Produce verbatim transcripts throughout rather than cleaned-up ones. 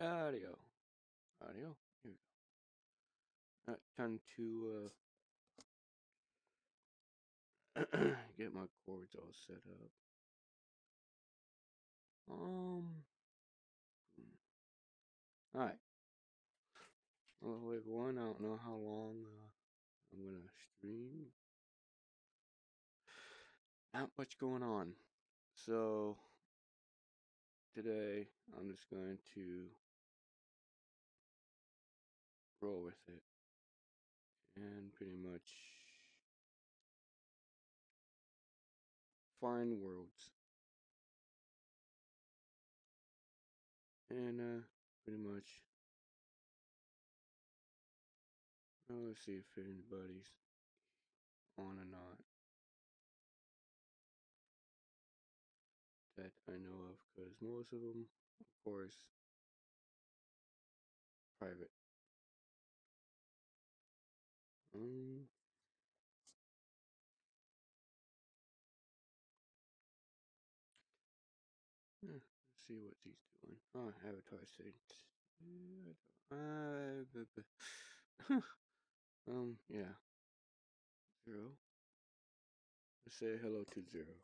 Audio. Audio. Here we go. Uh, time to uh, get my cords all set up. Um. All right. Well, wait, one. I don't know how long uh, I'm gonna stream. Not much going on. So today I'm just going to roll with it and pretty much find worlds and uh, pretty much. Well, let's see if anybody's on or not that I know of, because most of them, of course, private. Um, yeah, let's see what he's doing. Oh, avatar settings. Uh, um, yeah, zero. Let's say hello to zero.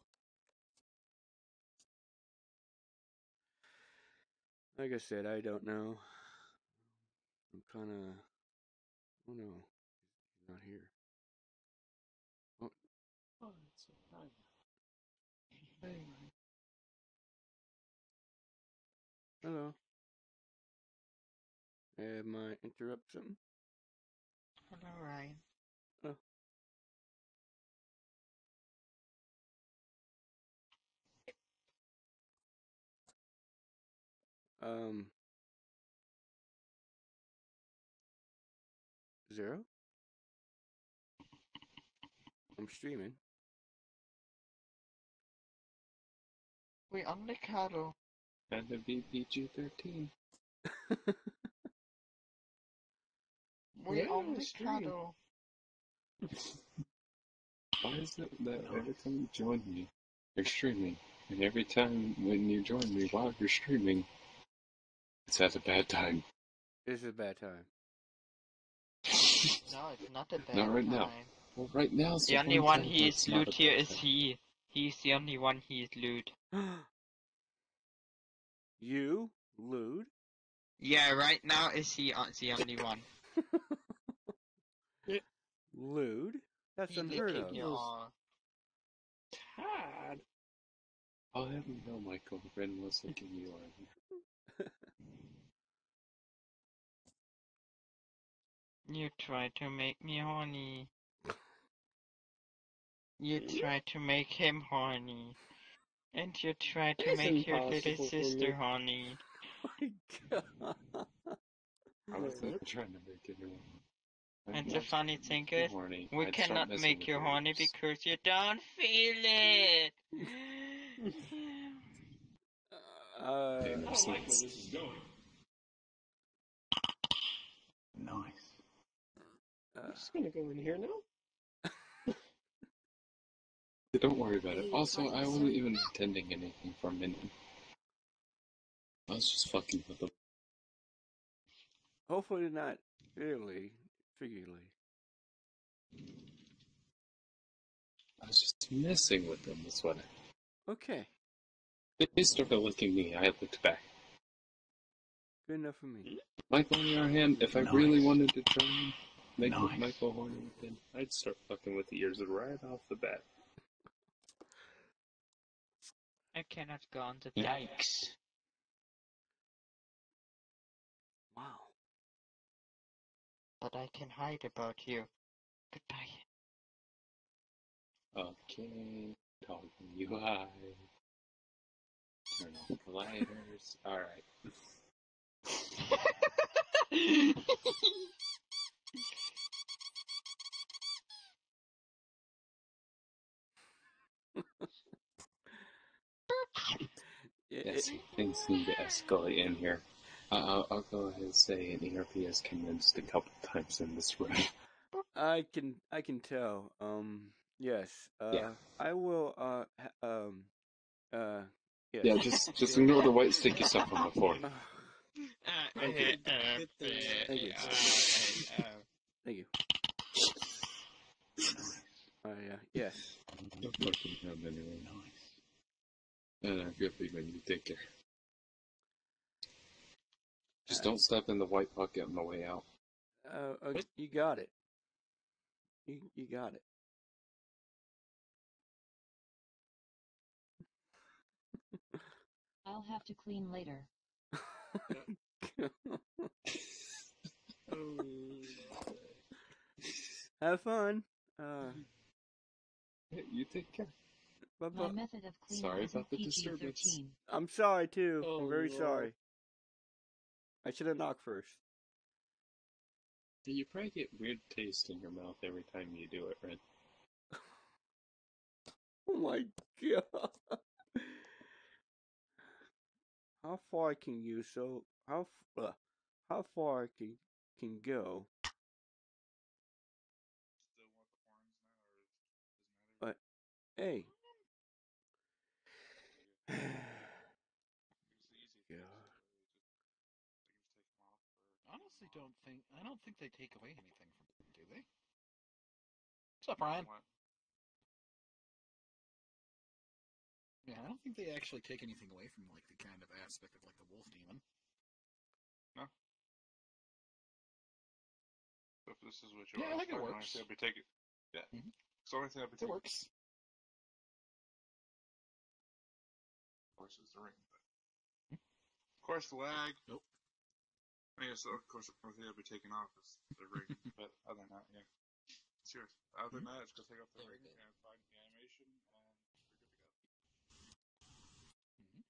Like I said, I don't know. I'm kind of. Oh no, he's not here. Oh, Oh, it's so fine. Hey, hello. Am I interrupt something? Hello, Ryan. Oh. Um, zero? I'm streaming. We only cuddle. had to be P G thirteen. We Yeah, only stream. cuddle. Why is it that every time you join me, you're streaming, and every time when you join me while you're streaming, it's at a bad time? This is a bad time. No, it's not a bad Not right time. now. Well, right now it's The the only one one time he where is it's not lewd a here bad is time. he. He's the only one he is lewd. You, lewd? Yeah, right now is he uh, the only one. Lewd? That's He unheard licking of. your arm. Todd. I'll have you know, Michael, Ren was looking you on. You try to make me horny. You Yeah. try to make him horny. And you try to It's make your little impossible for sister me. horny. My God. I was No. never trying to make anyone. I'm And the not funny trying to thing make you is, horny. we I'd start cannot messing make with you your horny ears. because you don't feel it. Uh, Hey, I don't Mercy. like where this is going. Nice. uh, I'm just gonna go in here now. Don't worry about it. Also, I wasn't even intending anything for a minute. I was just fucking with them. hopefully not really, figuratively. I was just messing with them, that's what I... Okay, They started licking me, I licked back. good enough for me. Michael, on the other hand, if I Nice. really wanted to try and make Nice. Michael horny with him, I'd start fucking with the ears right off the bat. I cannot go on the deck. Yikes. Wow. But I can hide about you. Goodbye. Okay, talking you high. Turn off the lighters. Alright. It, Yeah, it, see, things need to escalate in here. Uh, I'll, I'll go ahead and say an E R P has commenced a couple times in this room. I can I can tell. Um, yes. Uh, Yeah. I will. Uh, ha- um, uh, yes. Yeah, just just ignore the white sticky stuff on the floor. Uh, Uh, Thank you. uh, uh, Hit the- uh, Thank you. uh, uh, Thank you. Oh yeah, yes. Don't fucking have anyway. Nice. And uh, good feedback. You take care. Just Uh, don't step in the white bucket on the way out. Uh, uh, you got it. You you got it. I'll have to clean later. Oh, Have fun. Uh, Hey, you take care. bye My bye. method of cleaning Sorry isn't about the P G disturbance. thirteen. I'm sorry too. Oh, I'm very Lord. sorry. I should have knocked first. You probably get weird taste in your mouth every time you do it, Red. Oh my god. How far can you so how f- uh, how far can can go? But hey. Yeah. Honestly, don't think I don't think they take away anything from them, do they? What's up, Ryan? Yeah, I don't think they actually take anything away from like the kind of aspect of like the wolf demon. No. So if this is what you Yeah, are, I think it the only works. thing I'd be taking. Yeah. Mhm. It's the only thing I'd be It taking. works. Of course, is the ring. But... Of course, the lag. Nope. I guess, of course, the only thing I'd be taking off is the ring. But other than that, yeah. It's yours. Other than that, it's just take off the ring and find the animation, and we're good to go. Mm-hmm.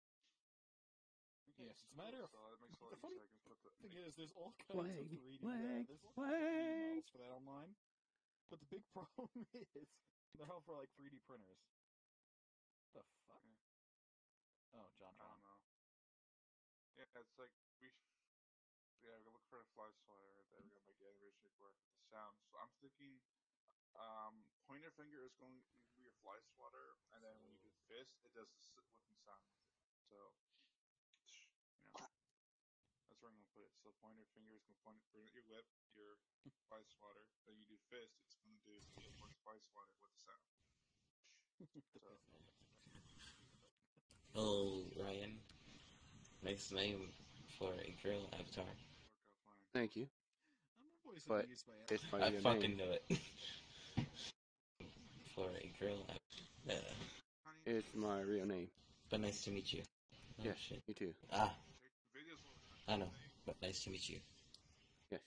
Yes, it's a matter of. So that makes it a The lot funny easier. I can put the. thing is, there's all kinds Wag, of three D. wag, Uh, there's all kinds of three D wag. models for that online. But the big problem is they're all for like three D printers. The fuck? Yeah. Oh, John I Tron. don't know. Yeah, it's like we. Yeah, we look for a fly swatter. There we go. Make the animation work with the sound. So I'm thinking, um, pointer finger is going to be your fly swatter, and then when you do fist, it does the s- whipping sound with it. So, you know, that's where I'm gonna put it. So pointer finger is gonna point bring out your whip, your fly swatter. Then you do fist, it's gonna do the force fly swatter with the sound. So. Oh, Ryan. Nice name for a girl avatar. Thank you. I'm a voice But used by it's my I real fucking name. knew it. For a girl avatar. Uh, It's my real name. but nice to meet you. Oh, Yes, shit. you too. Ah. I know, but nice to meet you. Yes.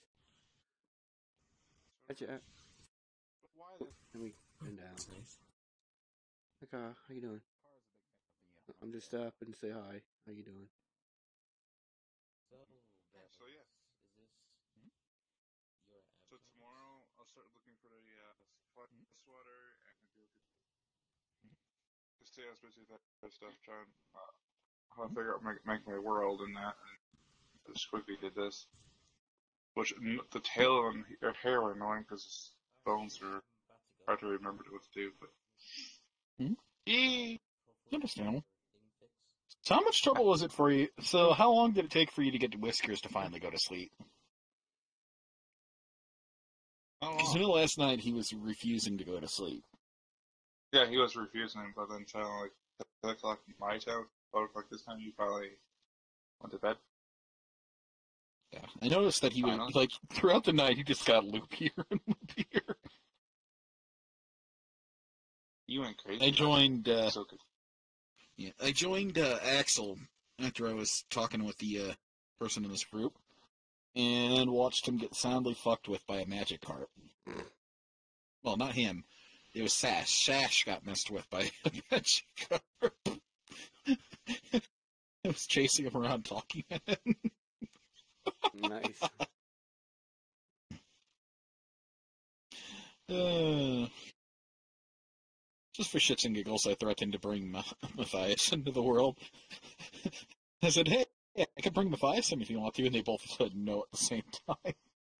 That's it. Let me bend down. That's nice. Hi, Kyle. How you doing? I'm just up and say hi. How you doing? So, So yeah. is this Hmm? your So avatar? tomorrow I'll start looking for the uh, fly Hmm? swatter and do just stay as busy with that stuff, trying uh, how to figure out make, make my world and that. And just quickly did this, which n- the tail and her hair were annoying because bones are hard to remember what to do. But Hmm? Eee! Understandable. So how much trouble was it for you? So how long did it take for you to get Whiskers to finally go to sleep? Oh, Because I know last night he was refusing to go to sleep. yeah, he was refusing, but then telling like ten o'clock my time, twelve o'clock this time, you probably went to bed. Yeah, I noticed that he was Finally. like throughout the night he just got loopier and loopier. You went crazy. I joined. Uh, So good. yeah, I joined uh, Axel after I was talking with the uh, person in this group, and watched him get soundly fucked with by a magic carp. Well, not him. It was Sash. Sash got messed with by a magic carp. I was chasing him around talking at him. Nice. Uh, just for shits and giggles, I threatened to bring Ma- Matthias into the world. I said, hey, I can bring Matthias in if you want to, and they both said no at the same time.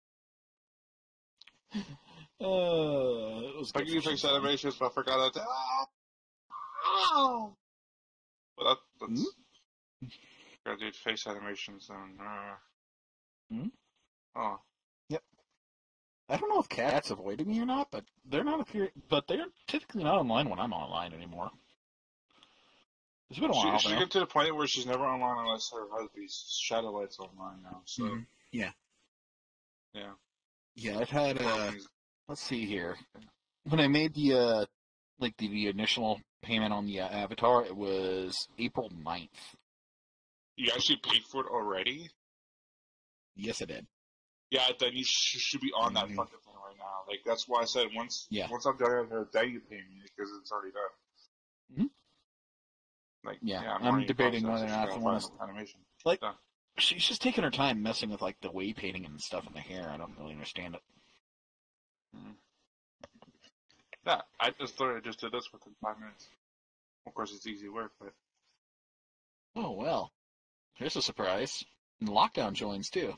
Uh, it was I good can for fix some fun. animations, but I forgot that. Oh! Oh! But that, that's Hmm? Gotta do face animations and uh. Hmm? Oh. Yep. I don't know if Cat's avoiding me or not, but they're not appearing. But they're typically not online when I'm online anymore. It's been a She while she though. get to the point where she's never online unless her husband's shadow lights online now. So Mhm. Yeah. yeah. Yeah, I've had Or uh when he's- let's see here. When I made the uh like the, the initial payment on the uh, avatar, it was April ninth. You actually paid for it already? Yes, I did. Yeah, then you sh- should be on that Mhm. fucking thing right now. Like that's why I said once Yeah. once I'm done with her, then you pay me because it's already done. Mhm. Like Yeah, yeah, I'm, I'm already debating processed, whether or so not she's to gotta want find to the animation. like. Done. She's just taking her time messing with like the wave painting and stuff in the hair. I don't really understand it. Mm. Yeah, I just literally just did this within five minutes. Of course, it's easy work, but Oh well, here's a surprise. And Lockdown joins too.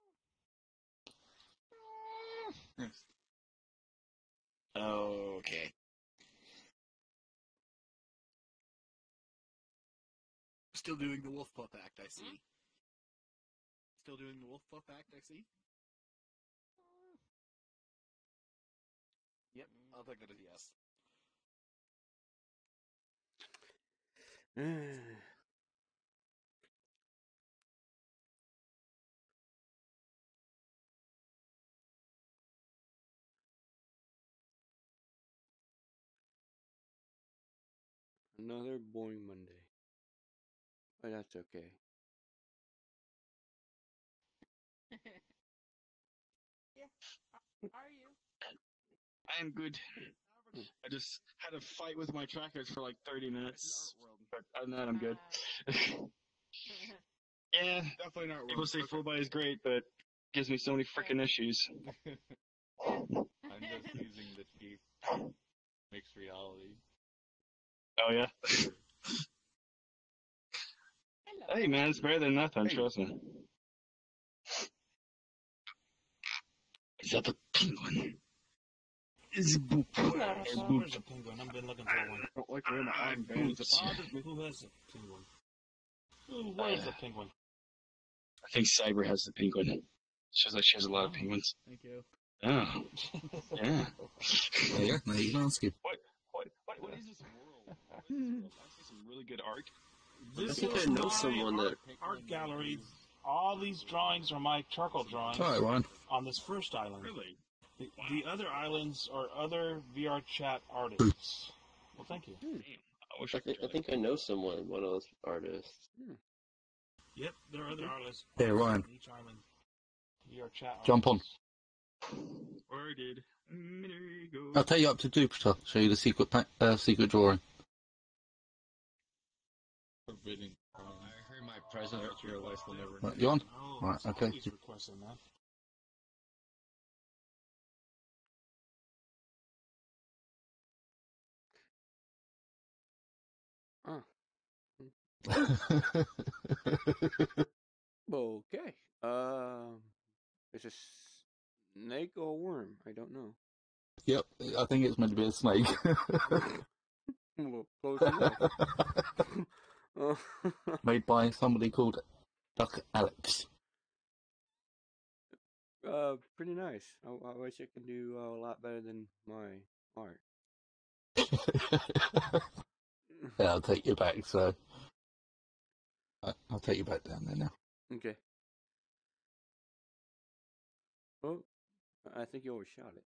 yes. Okay. Still doing the Wolf Pup act, I see. Still doing the Wolf Pup act, I see. Yep, I'll take that as yes. Another boring Monday. But that's okay. Yeah. How are you? I am good. Hmm. I just had a fight with my trackers for like thirty minutes. But other than that, I'm good. Uh, yeah, Definitely not. people say full buy is great, but it gives me so many freaking issues. yeah. I'm just using the cheap mixed reality. Oh yeah. Hello. Hey man, it's better than nothing. Hey. Trust me. Is that the penguin? Is boop. Hello. Where's the penguin? I've been looking for one. I don't like the way my arm bends. Oh, there's- who has the penguin? Who, where's the penguin? I think Cyber has the penguin. She has, like, she has a lot of penguins. Thank you. Oh. Yeah. There you go. Now you can ask him. What, what, what, what is this world? What is this world? I see some really good art. This I think is I know my someone art, that- art gallery. All these drawings are my charcoal drawings All right, Ryan. on this first island. Really? The, the other islands are other V R chat artists. Well, thank you. I wish I I could think I try think I know someone, one of those artists. Yep, there are other artists Hey, Ryan. on each island. V R chat Jump on. artists. Or I did. A minute ago. I'll take you up to Jupiter. Show you the secret pa- uh, secret drawing. Forbidden. I heard my present your life will never Right, you on? Oh, Right, it's okay. always requesting that. Ah. Okay. Um, it's a snake or a worm. I don't know. Yep, I think it's meant to be a snake. Well, close enough. Uh, Made by somebody called Duck Alex. uh, pretty nice. I, I wish I could do uh, a lot better than my art. Yeah, I'll take you back, so. I- I'll take you back down there now. Okay. Well, I think you overshot it.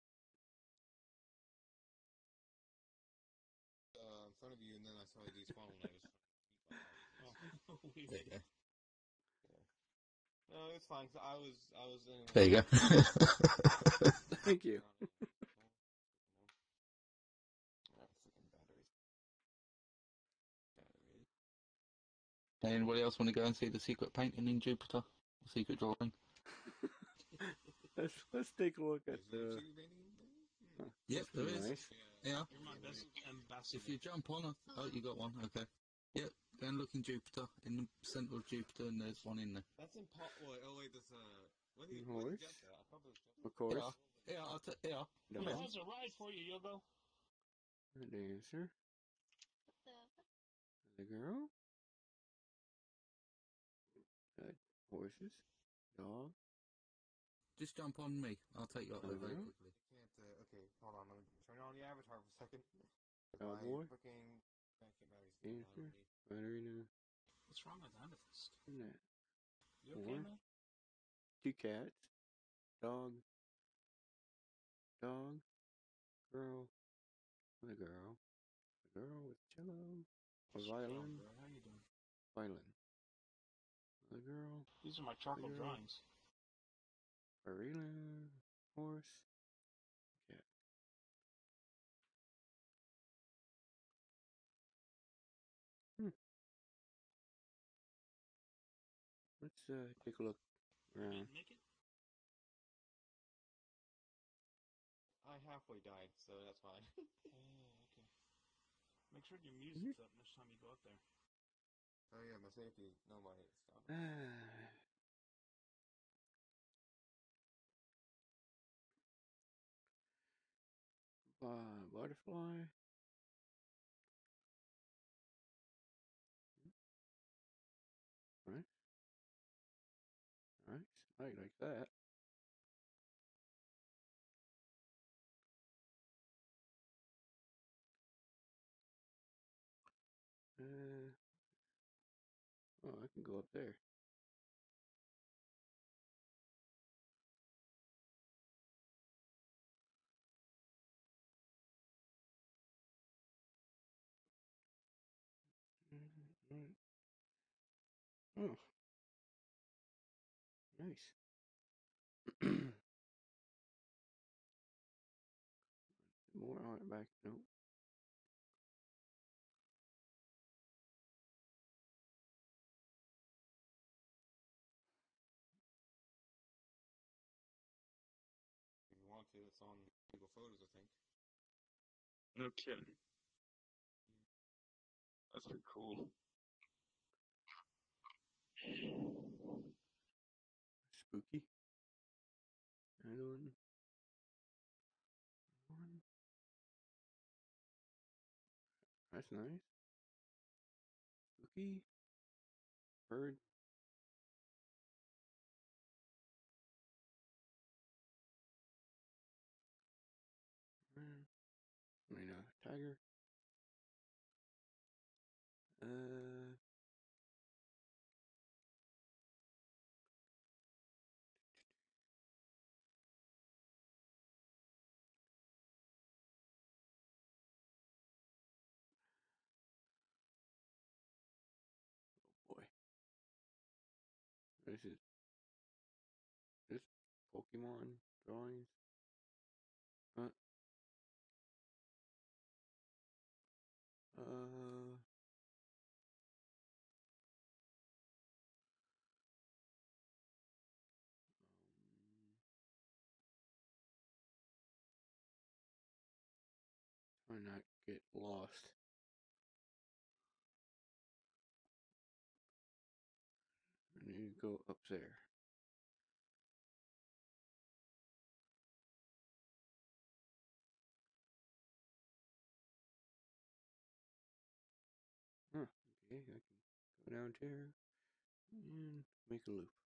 Uh, in front of you, and then I saw you despawn when I was trying to keep my There you go. No, it's fine. 'Cause I was, I was in. There you go. Thank you. Anybody else want to go and see the secret painting in Jupiter? The secret drawing? Let's let's take a look at the. Huh, Yep, that's there pretty is. nice. Yeah. You're my best ambassador. If you jump on, a- oh, you got one. Okay. Yep. Go and look in Jupiter, in the centre of Jupiter, and there's one in there. That's impossible. Wait, oh wait, that's uh. When did, Horse? when did you get that? I thought it was just... Of course. Yeah. Yeah. I'll t- yeah. The Who man, has a ride for you, Yogo? the dancer, the girl. horses, dog, Just jump on me. I'll take you out there very Mhm. quickly. I can't, uh, okay, hold on, let me turn on the avatar for a second. cowboy, My fucking Bandcamp battery's dancer, dying. ballerina, What's wrong with Amethyst? and that. You okay, Four, man? two cats, dog, dog, girl, with a girl, a girl with cello, a What's going on, violin, bro? How you doing? violin, a girl, These are my a charcoal girl, drawings. ballerina, horse, cat. Hmm. Let's uh, take a look You around. didn't make it? I halfway died, so that's fine. Oh, okay. Make sure your music's up next time you go out there. Oh yeah, my safety, no my stuff. uh, butterfly. Right. Nice. I like that. Uh, oh, I can go up there. Mhm. Oh, nice. More on it back. Nope. If you want to, it's on Google Photos, I think. No kidding. That's pretty cool. Spooky. Another one. One. That's nice. Spooky. Bird. Mm, I mean, uh, tiger. Uh, boy. This is this Pokemon drawings. Uh, uh, try not get lost. I need to go up there. Huh. Okay, I can go down there and make a loop.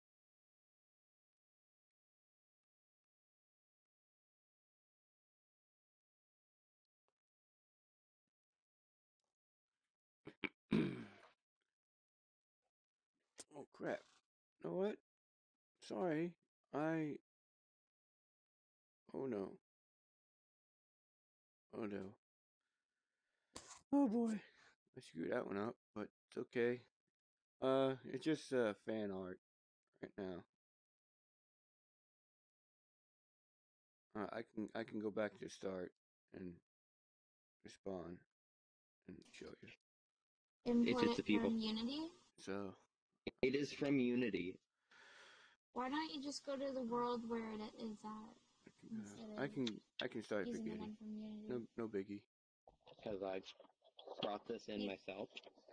Oh crap. You know what? Sorry. I. Oh no. Oh no. Oh boy. I screwed that one up, but it's okay. Uh, it's just uh, fan art right now. Uh, I can I can go back to start and respawn and show you. Import It's just it the people. from Unity? So It is from Unity. Why don't you just go to the world where it is at instead uh, I of can I can start at using the beginning. one from Unity? No no biggie. Because I brought this in You- myself.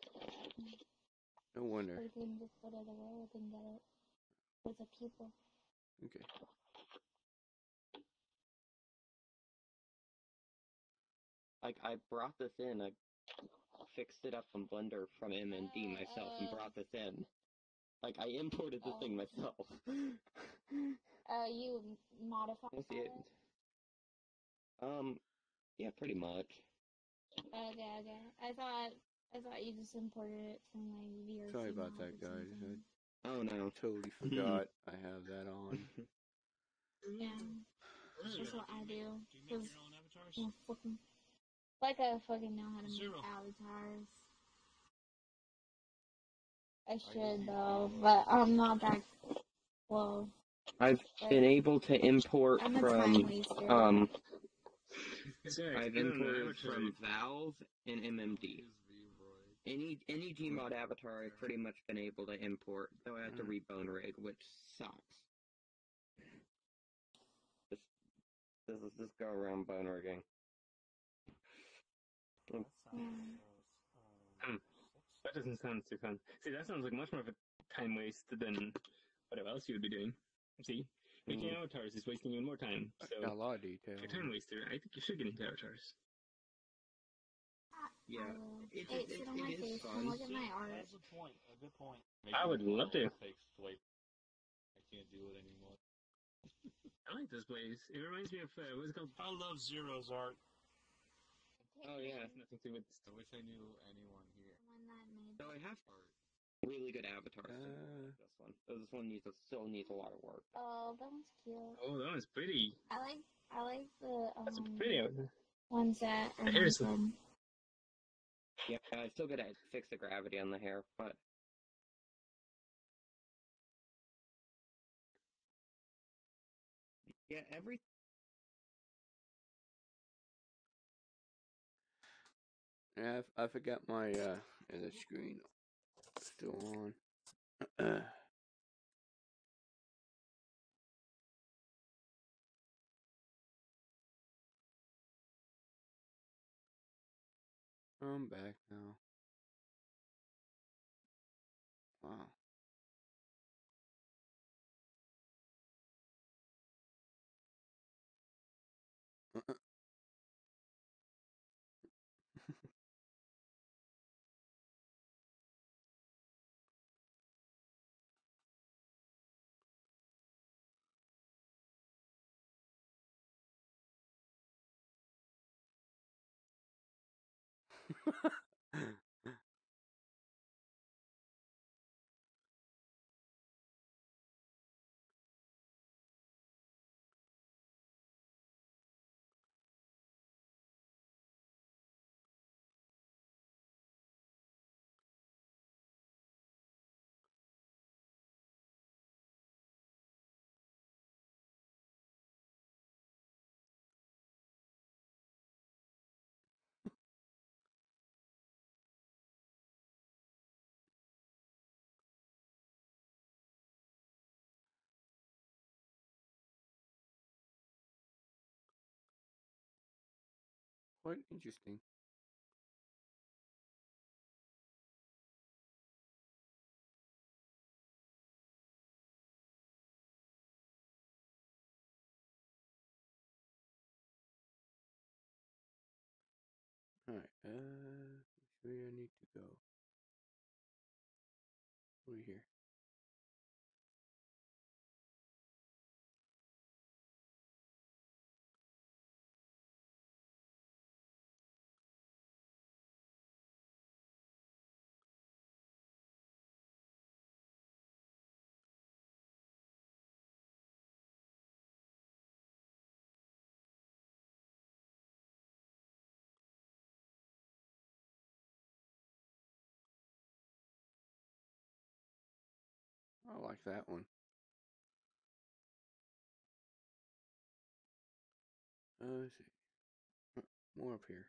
No wonder. Or you can just go to the world and get it with the people. Okay. Like, I brought this in. I fixed it up from Blender from M and D myself and brought this in. Like, I imported the Oh. thing myself. Uh, you modified I see it. it? Um, yeah, pretty much. Okay, okay. I thought I thought you just imported it from like V R C Sorry about mod that, or guys. something. I Oh no. totally forgot I have that on. Yeah, Really that's good. what I do. Do you make 'Cause your own avatars? yeah, fucking like I fucking know how to make Zero. avatars. I should though, but I'm not that close. I've Like, been able to import I'm a from, time waster. um, Sorry, I've I don't know imported avatar. from Valve and M M D. Any any Gmod avatar I've pretty much been able to import, though I had to Mm. rebone rig, which sucks. This this is this go around bone rigging. That sounds Mm. uh, Hmm. That doesn't sound too fun. See, that sounds like much more of a time waste than whatever else you would be doing. See, making Mm. avatars is wasting even more time. So, Got a lot of detail. if you're a time waster, I think you should get into avatars. Yeah, I will. it, Hey, it, it, sit on my it is face and fun. look at my art. That's a point. A good point. I would love to. Takes way. I can't do it anymore. I like this place. It reminds me of uh, what's it called? I love Zero's art. Oh yeah. It's nothing to do with. I wish I knew anyone here. The one that made So I have Art. really good avatars for Uh, this one. Though this one needs a, still needs a lot of work. Oh, that one's cute. Oh, that one's pretty. I like I like the That's a um pretty avatar. ones that are The hair is. nice and Yeah, I still gotta fix the gravity on the hair, but yeah, every yeah, I, I forgot my uh, yeah, the screen still on. Uh, I'm back now. Wow. Quite interesting. Alright, uh, which way I need to go? Over here. I like that one. Uh, let's see. Uh, More up here.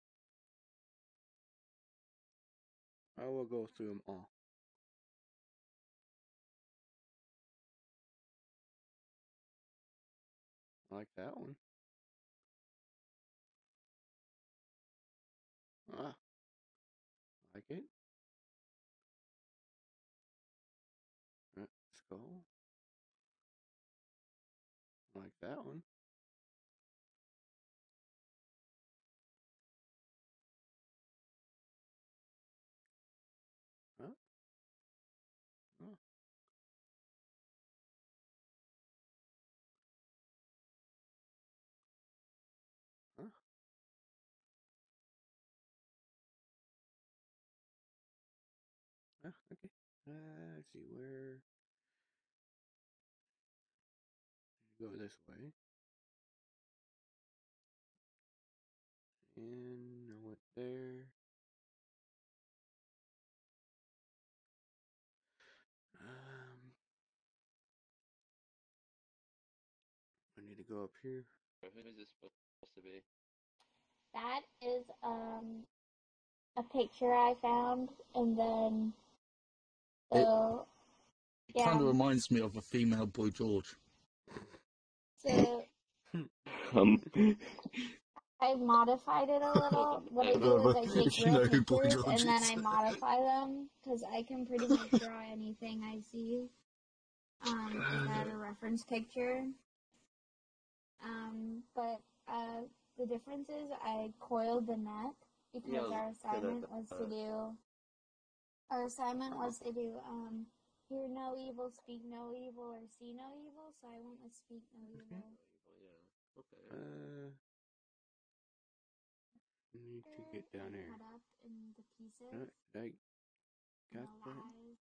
I will go through them all. I like that one. Ah, like it. Uh, skull. I like that one. Huh? Oh. Oh, okay. Uh, let's see where. Go this way. And I went there. Um, I need to go up here. Who is this supposed to be? That is um a picture I found, and then so It yeah. kind of reminds me of a female Boy George. So Um, I modified it a little. What I Uh, do is but I take if you real know who Boy pictures George and then is. I modify them because I can pretty much draw anything I see. Um, and add a reference picture. Um, but uh, the difference is I coiled the net because Yeah, I was our gonna, assignment was to uh, do. Our assignment was to do um, hear no evil, speak no evil, or see no evil. So I went with speak no evil. Yeah. Okay. Uh, I need to get down there. Cut up in the pieces. Uh, I got No that. lies.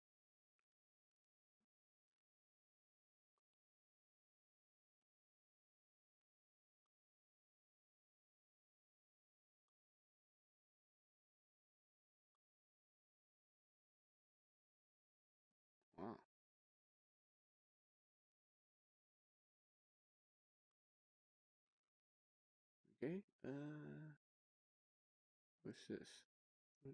Wow. Okay. Uh, what's this? What's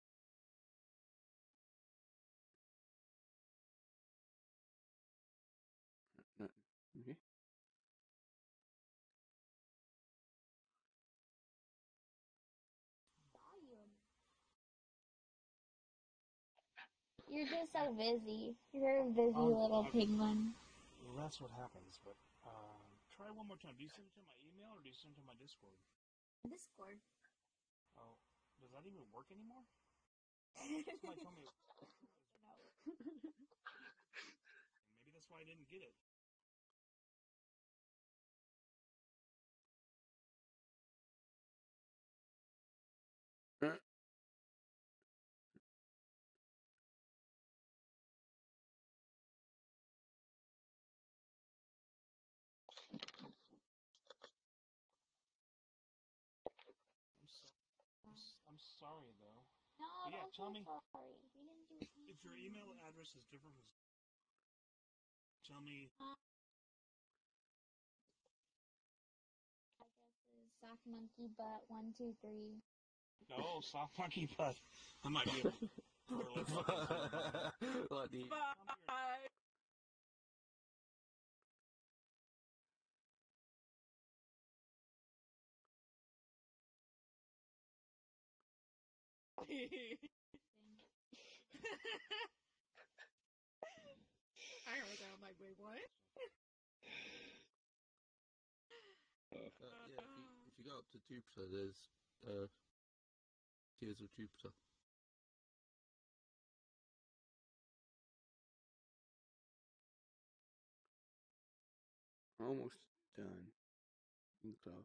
nothing. Okay. You're just so busy. You're a busy Um, little okay. penguin. Well, that's what happens, but uh, try one more time. Do you send it to my email or do you send it to my Discord? Discord. Oh, does that even work anymore? Somebody told me. Maybe that's why I didn't get it. Uh, I'm so, I'm, s- I'm sorry though. No, But yeah, don't tell feel me sorry. You didn't do anything. if your email address is different from. Tell me. Uh, I guess is sock monkey butt one two three. No, soft monkey butt. I might be able to. What the? Bye. I heard that. I'm like, wait, what? Uh, yeah, if you, if you go up to Jupiter, there's uh, Tears of Jupiter. almost done. You close.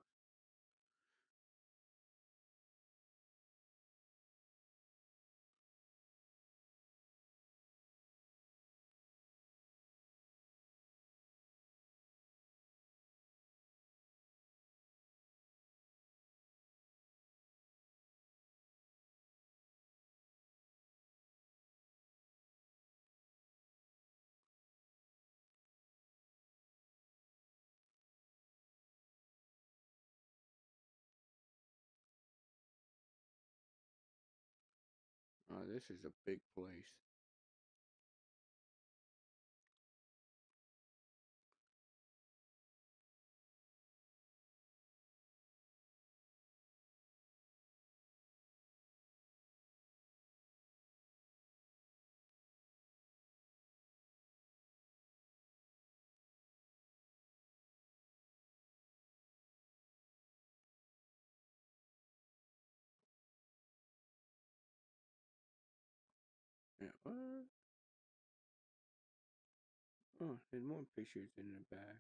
Oh, this is a big place. Yeah. What? Oh, there's more pictures in the back.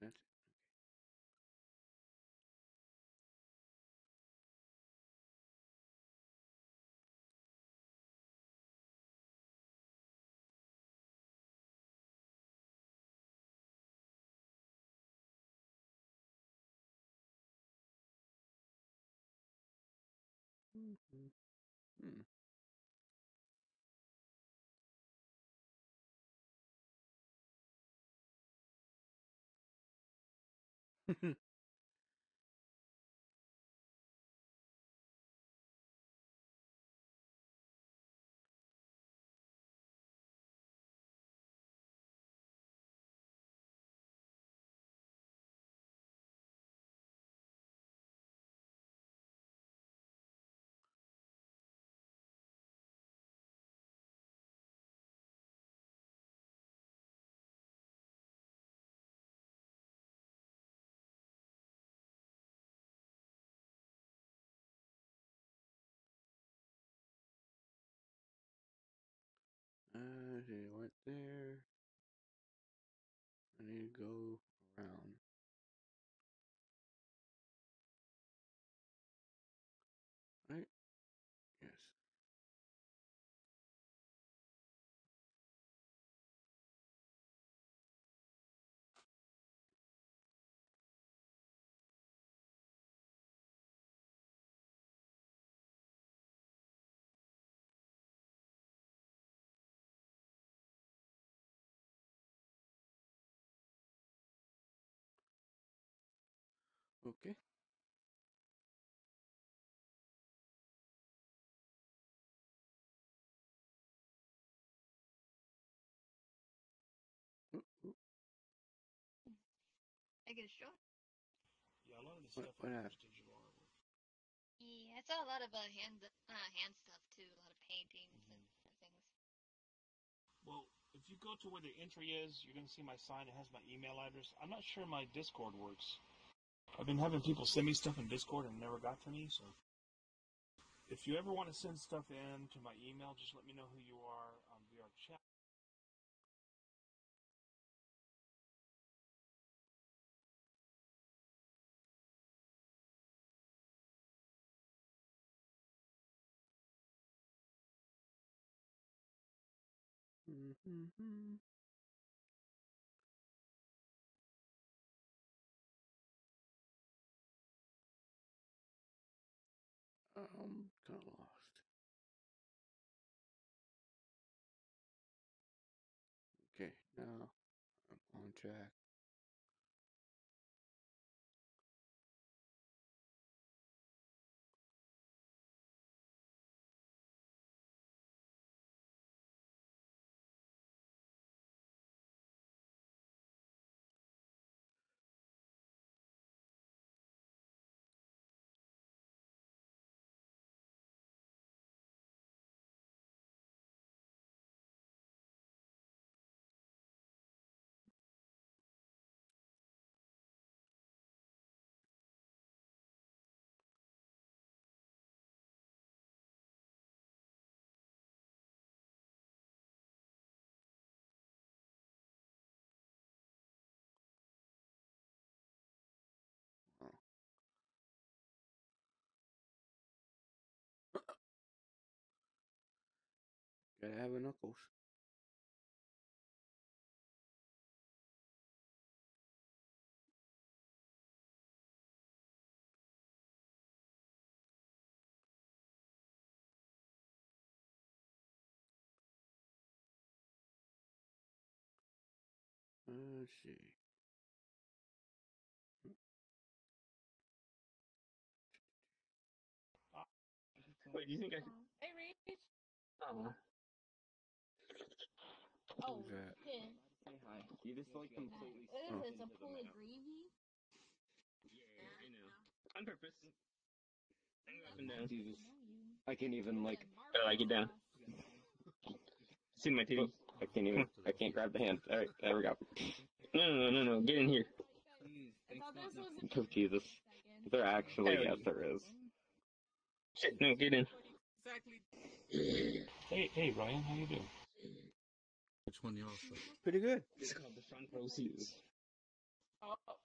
That's it. Mm-hmm. Hmm. Uh, they went there. I need to go around. Right? Yes. Okay. Ooh, ooh. I get a shot. Yeah, a lot of the What, stuff what on here happened? is digital artwork. Yeah, I saw a lot of uh, hand uh, hand stuff too, a lot of paintings Mm-hmm. and things. Well, if you go to where the entry is, you're going to see my sign. It has my email address. I'm not sure my Discord works. I've been having people send me stuff in Discord and it never got to me, so if you ever want to send stuff in to my email, just let me know who you are on V R Chat. Mm-hmm. I'm kind of lost. Okay, now I'm on track. Oh. Gotta have a knuckles. Let's see. Wait, do you think I could? Hey, Reach. Oh. Oh, Who's that? shit. Say hi. You just like completely What is Oh. this, a into the pool of map. gravy? Yeah, I know. On purpose. I can go up and Oh, down. Jesus. I can't even like. Gotta like it down. See my titties. I can't even. I can't grab the hand. All right, there we go. No, no, no, no, no. Get in here. I thought this was a Oh Jesus. Is there actually? Hell Yes, yeah. there is. Shit, no, get in. Exactly. Hey, hey, Ryan, how you doing? Which one you also? Pretty good. It's called the front row seats. Oh,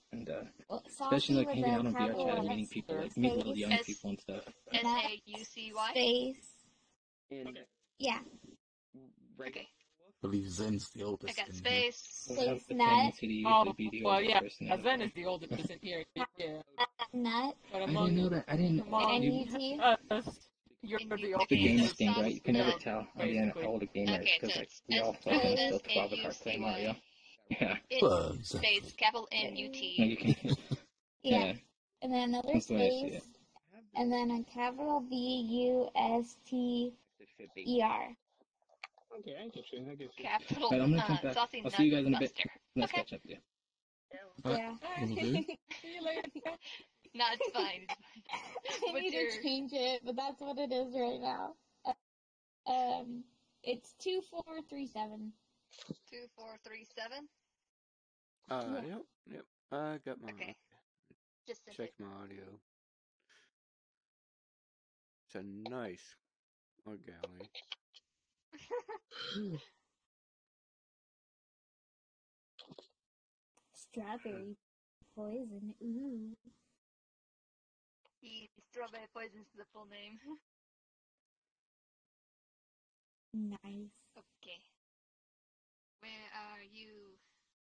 and uh, Well, especially saucy like with hanging a out on V R capital chat and S, meeting people, like meeting little young S people and stuff. S Matt A U C Y. space. And Yeah. regular Okay. believe Zen's the I oldest got in here. space. Well, have Space the Nut. tendency to usually Oh, be the well, older yeah, person in the Zen room. is the oldest in here. Yeah, Nut. but I among didn't know that. I didn't. among You, N U T. us, you're And the you, it's the oldest. gamer okay, thing, soft right? You can never spelled. tell on the end how old a gamer is Okay, so because like it's we all S fucking S still N twelve U apart C playing Y. Mario. Yeah. It Well, space exactly. capital N U T. No, you can. Yeah. Yeah. And then another That's the way I see it. space. And then a capital V U S T E R. Okay, I get you. I get you. Capital Alright, I'm gonna uh, jump back. saucy I'll nut see you guys in a bit. buster. Nice Okay. catch up with you. Yeah. Will do. See you later. No, it's fine. It's fine. I What's need your to change it, but that's what it is right now. Um, it's two four three seven. two four three seven? Uh, Yeah. yep, yep. I got my Okay. Just sent check it. my audio. It's a nice art gallery. Strawberry poison. Ooh. E Strawberry Poison's the full name. Nice. Okay. Where are you?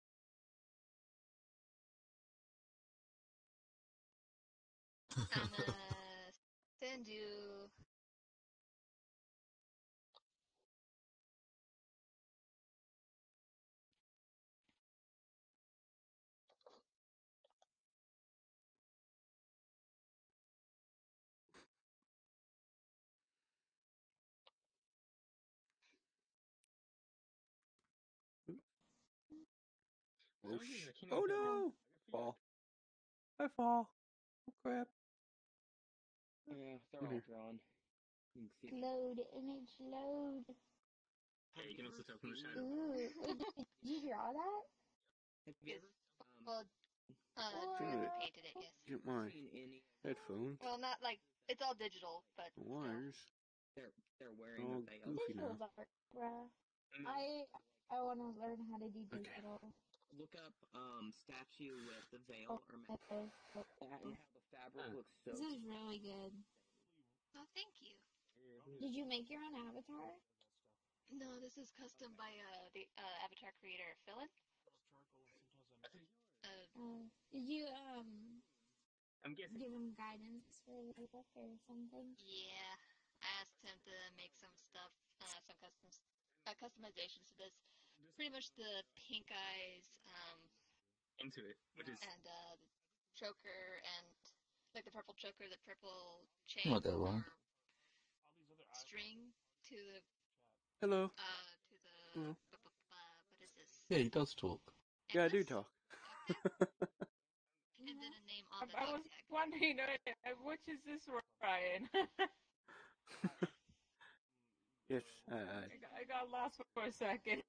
I'm gonna send you. Oh, Oh, sh- yeah, Kingdom oh Come. no! Fall. I fall. Oh crap. Yeah, they're Come all here. drawn. You can see. Load. Image load. Yeah, you can also tell from the shadow. Ooh. Wait, did you draw that? Have you ever um, Well, uh, Trying Drew to painted it, yes. get my seen any? headphones. Well, not like it's all digital, but The still. wires. They're they're They're wearing a all veil. goofy Digital now. art, bruh. And then, I I want to learn how to do Okay. digital. Look up um statue with the veil Oh, or my mask. gosh. That and how the fabric Huh. looks so. This is really good. Oh, thank you. Did you make your own avatar? No, this is custom by uh, the uh, avatar creator Philin. Uh, Uh, did you um I'm guessing. give him guidance for the book or something? yeah, I asked him to make some stuff, uh, some custom, uh, customizations to this. Pretty much the pink eyes, um, Into it, which is and uh, the choker, and like the purple choker, the purple chain What there, Ryan? or string to the Hello. uh to the Hello. bu- bu- uh, what is this? Yeah, he does talk. Yeah, I do Necklace? talk. Dog tag? And then a name I, on the I dog was tag. wondering, uh, which is this, Ryan? Yes, I. I, got, I got lost for a second.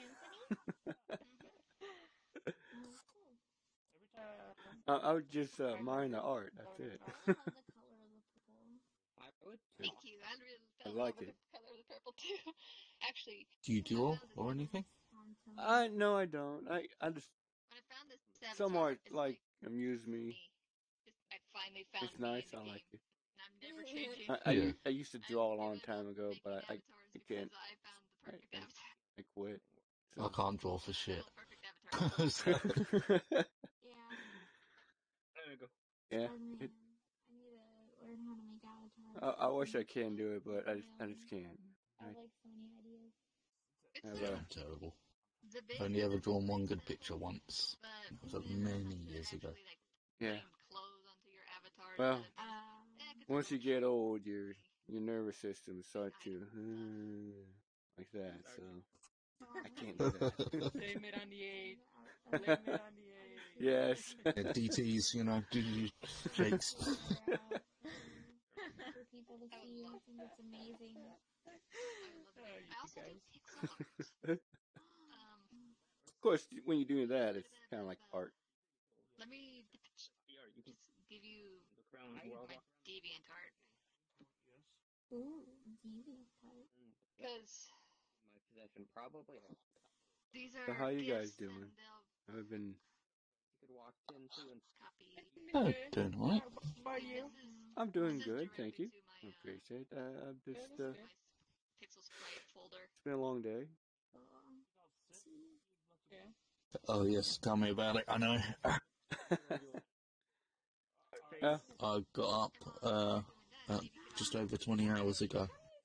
I, I would just uh, mine the art. That's it. I love the color of the purple. I would. Thank you. I really I fell in like love with it. the color of the purple too. Actually, Do you when I draw found this, or anything? I no, I don't. I I just when I found this some avatar, art it's like like amuse me. me. Just, I finally found It's me nice. in the I game, like it. and I'm never changing. I I, Yeah. u- I used to draw a long time ago, but I I, Avatars I because can't. I found the I, perfect I, avatar. I quit. I So. can't draw for shit. The perfect avatar. So- Yeah. there we go. yeah. Oh man, It, I need to learn how to make avatars. I, I wish I can do it, but I just I just can't. I I, have like so many ideas. It's I have uh, a, I'm terrible. the base I've only ever is drawn one good simple, picture once. but That was like then many have to years ago. actually like yeah. putting clothes onto your avatar. Well, instead of just, Um, eh, it's a once you little get tricky. old, your your nervous system starts to uh, like that. So I can't do that. Blame it on the age. Blame it on the age. Yes. Yeah, D Ts, you know, do you shakes. figure out for, for people to see. I think it's amazing. I love Oh, it. you I also do guys. pixel art. Um, Of course, when you're doing that, it's kind of like art. let me Just give you look around the my world. deviant art. Ooh, deviant art. Because My possession probably. these So are how you guys gifts doing? and they'll I've been. You could walk into and copy. Oh, doing alright. How are you? This is I'm doing this is good, thank directly you. to my I uh, appreciate. Uh, I'm just. Yeah, Uh, that's my Pixel Sprite folder. it's been a long day. Oh yes, tell me about it. I know. Yeah. I got up uh, about just over twenty hours ago.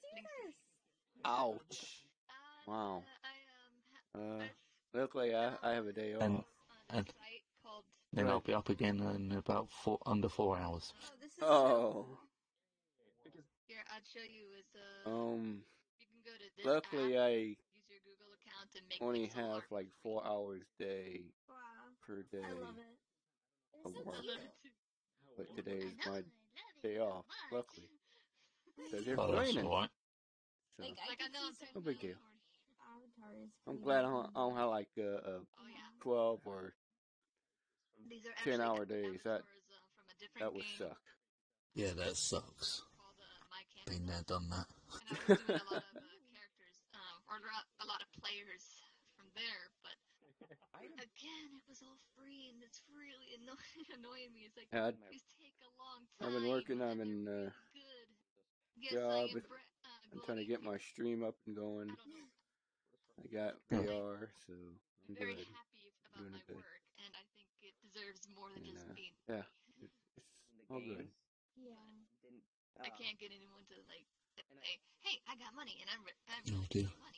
Ouch. Wow. Uh, luckily I, I have a day And off. and then I'll be up again in about four under four hours. Oh. Here, I'd show you is uh. Um. You can go to this Luckily app, I use your Google account, and make only pixel have art. like four hours day Wow. per day I love it. of It's so work. cute. But today is my day off. Luckily. Because it's Oh, that's raining. alright. So, Like, I Like, I can know see I'm some no big deal. Avatar is I'm pretty glad I good. don't, I don't have like uh, uh, Oh yeah. twelve or These are ten actually hour days. That avatars uh, from a different that would game suck. Yeah, that sucks. called uh, My Been Canada. there, done that. And I was doing a lot of uh, characters, um, or a lot of players from there, but again, it was all free, and it's really anno- annoying me. It's like, Yeah, I'd- these take a long time. I've been working on and an they're uh, really good. Yes, job. I am bre- uh, I'm trying to get my stream up and going. I don't know. I got Yeah. V R, so I'm very good. happy about Doing my it good. work, and I think it deserves more than And just uh, being yeah, free. it, it's all good. Yeah. I can't get anyone to like say, "Hey, I got money, and I'm re- I'm Oh really dear. making money."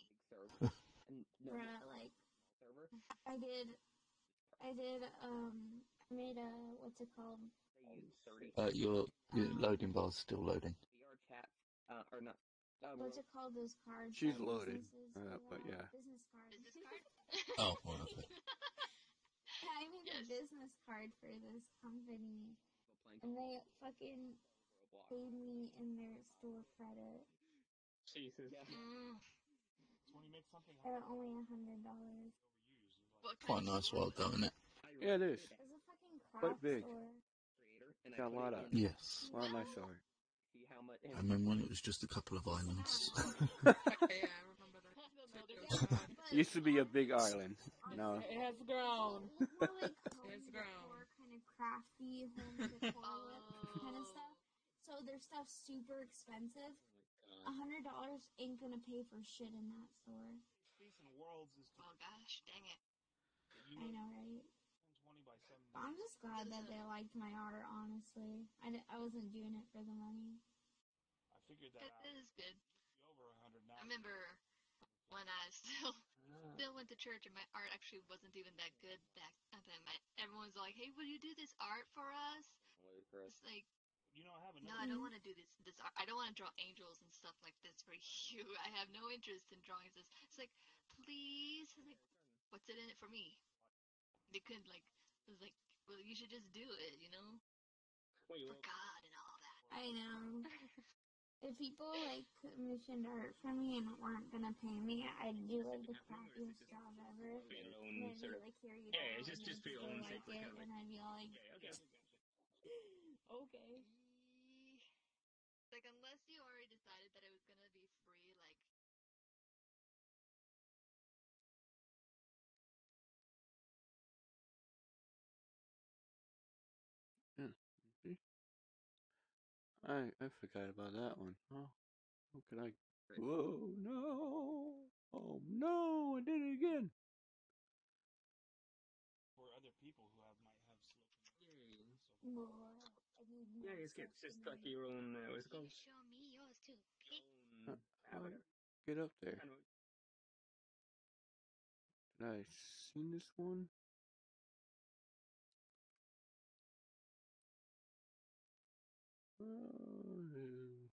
Bruh, like, I did, I did, um, I made a, what's it called? Uh, your, your loading bar's still loading. What's it called? Those cards She's that loaded, businesses uh, give but out? yeah. Business card. Business card? Oh, well, okay. Yeah, I made a business card for this company, and they fucking paid me in their store credit. Jesus. Mm. So when you make something At only a hundred dollars. Quite nice while doing it. Yeah, it is. It was a fucking Quite craft big. store. Got a lot of Yes. a lot of nice art. I remember when it was just a couple of islands. Yeah, I remember that. Used to be a big island. Now It has grown. It was more like home It's decor, grown. kind of crafty home decor kind of stuff. So their stuff's super expensive. A hundred dollars ain't gonna pay for shit in that store. Space and Worlds is Oh gosh, dang it. I know, right? twenty by seven. But I'm just glad that they liked my art, honestly. I, di- I wasn't doing it for the money. I figured that It out. is good. Over a hundred now. I remember when I still still went to church and my art actually wasn't even that good back then. My, everyone's like, "Hey, will you do this art for us?" It's like, You know, I have no, another. I don't want to do this. This art. I don't want to draw angels and stuff like this for you. I have no interest in drawing this. It's like, please, it's like, what's it in it for me? They couldn't like. It was like, well, you should just do it, you know, Wait, for well, God and all that. I know. If people like commissioned art from me and weren't gonna pay me, I'd do like the crappiest job ever. for your And own they'd sort be of. like, "Here you Yeah, go," it's just and just for they'd your still own like sake, like, it, kind of and like. I'd be all like, Yeah, okay, okay, gotcha. "Okay." Like, unless you already decided that it was gonna be free, like. Yeah. See? I I forgot about that one. Oh, how could I? Whoa, no! Oh no! I did it again. For other people who have might have slow. More. I need more Yeah, it's good. stuff It's just in like me. your own. Uh, what's it You called? show me yours too. Your How, own. Ah, how I whatever. get up there? Kind of. Did I seen this one? Uh,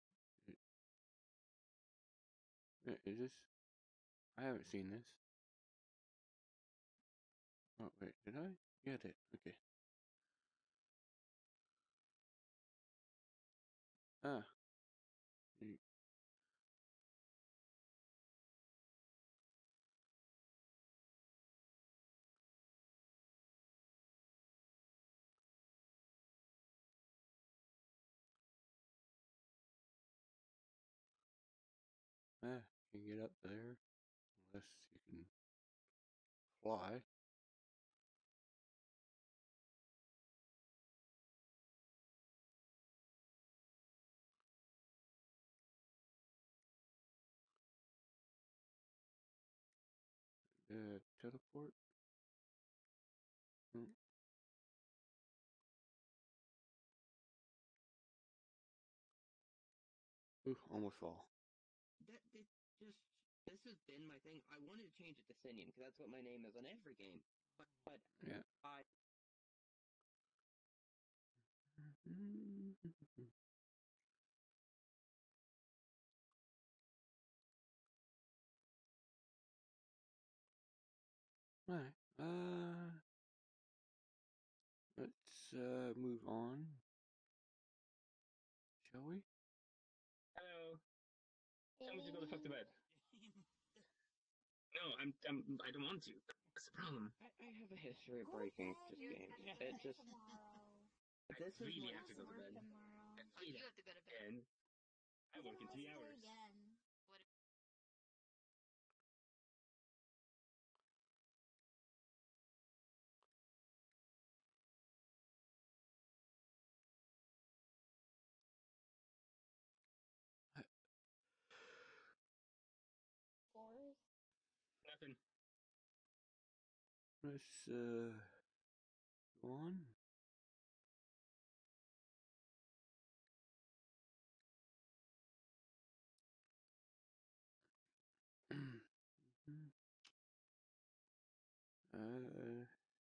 i- is this? I haven't seen this. Oh wait, did I? Yeah, I did. Okay. Ah. You- Ah, you can get up there unless you can fly. Uh, teleport? Hmm. Ooh, almost fall. That, that just this has been my thing. I wanted to change it to Sinian because that's what my name is on every game. But but Yeah. I Alright. Uh, let's uh move on, shall we? Hello. Tell me to go the fuck to bed. No, I'm, I'm, I don't want to. What's the problem? I, I have a history of breaking just games. It just I this is really my have to go to bed. tomorrow. Oh, you have to go to bed. And I Then work in let's three play hours. again. What? Scores? Nothing. Let's uh go on. uh.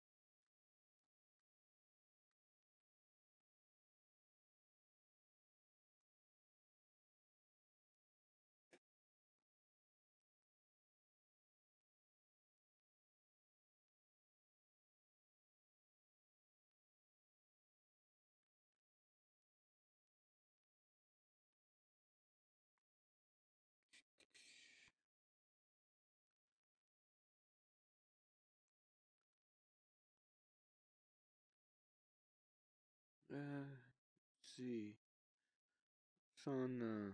Uh, let's see. It's on, uh,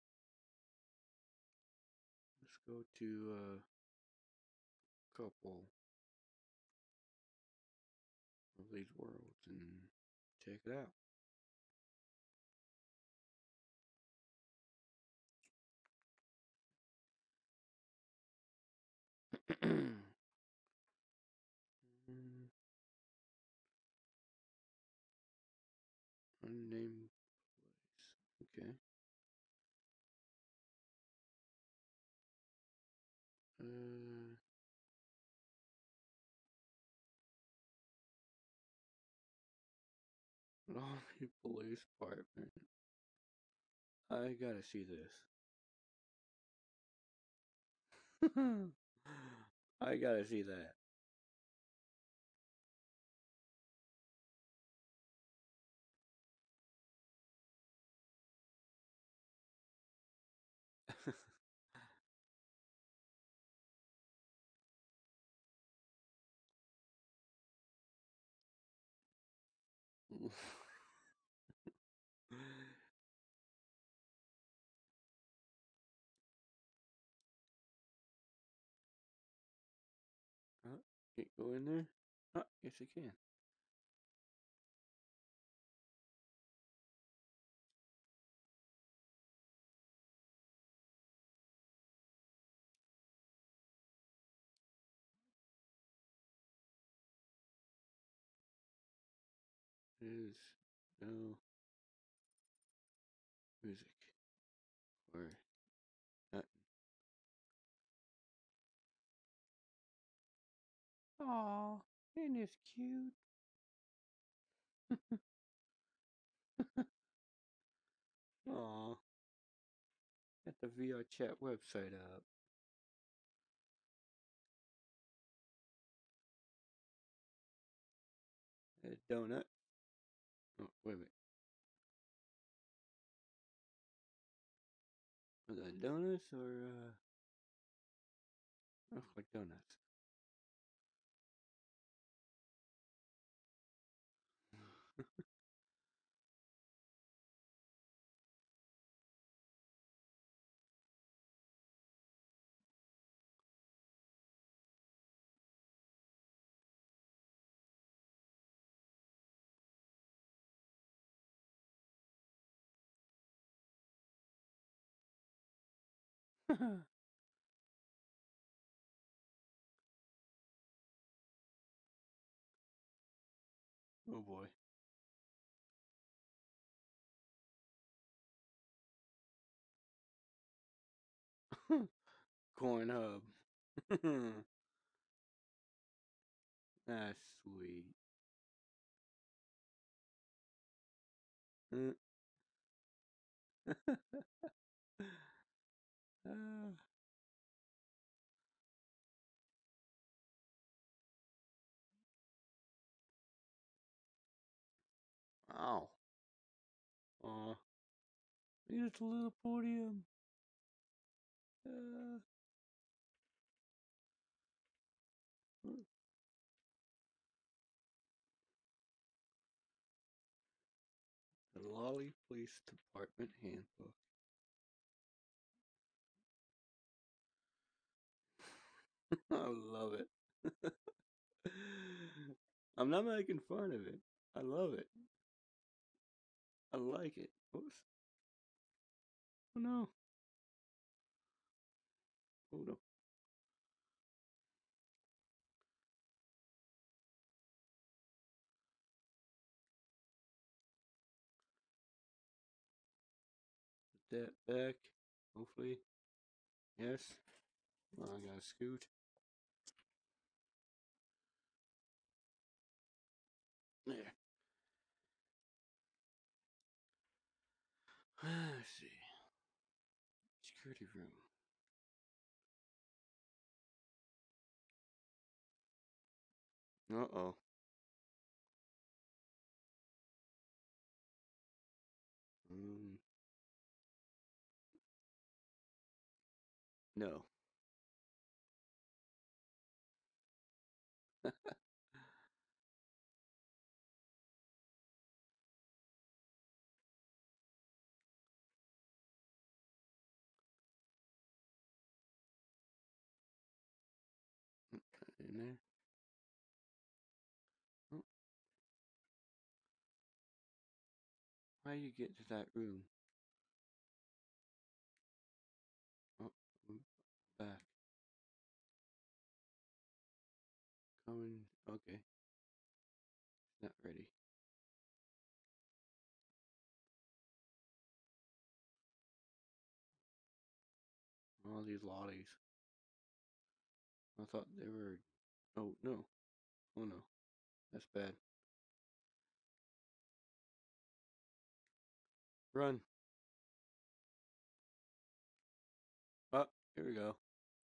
let's go to, uh, couple of these worlds and check it out. Mm, unnamed place. Okay. Uh, Lonely Police Department. I gotta see this. I gotta see that. Oh, can't go in there? Oh, yes, I can. There's no music or nothing. Aw, isn't this cute? Aw, got the V R chat website up. A donut. Oh, wait a minute. Are that donuts or, uh, looks like donuts. Oh boy. Corn hub. That's sweet. Uh. Ah. Ow. Aw. It's a little podium. Uh. The Lolly Police Department Handbook. I love it. I'm not making fun of it. I love it. I like it. Oops. Oh no. Oh no. Put that back. Hopefully. Yes. Well, I gotta scoot. There. Let's see. Security room. Uh-oh. Um, no. In there. Oh. How do you get to that room? Oh, back. Coming. Okay. Not ready. All these lollies. I thought they were. Oh no. Oh no. That's bad. Run. Oh, here we go.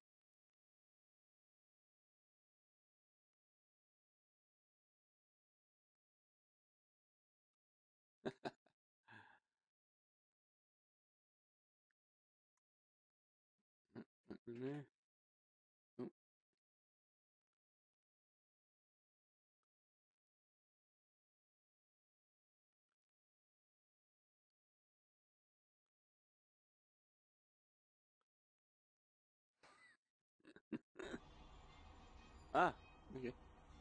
In there. Oh. Ah. Okay.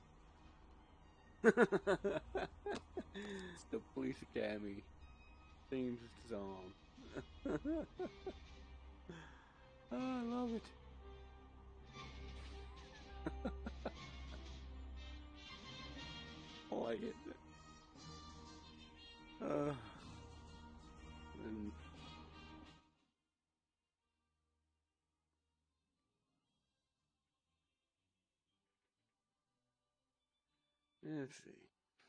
The Police Academy theme song. Oh, I love it. I like it. Uh, and let's see.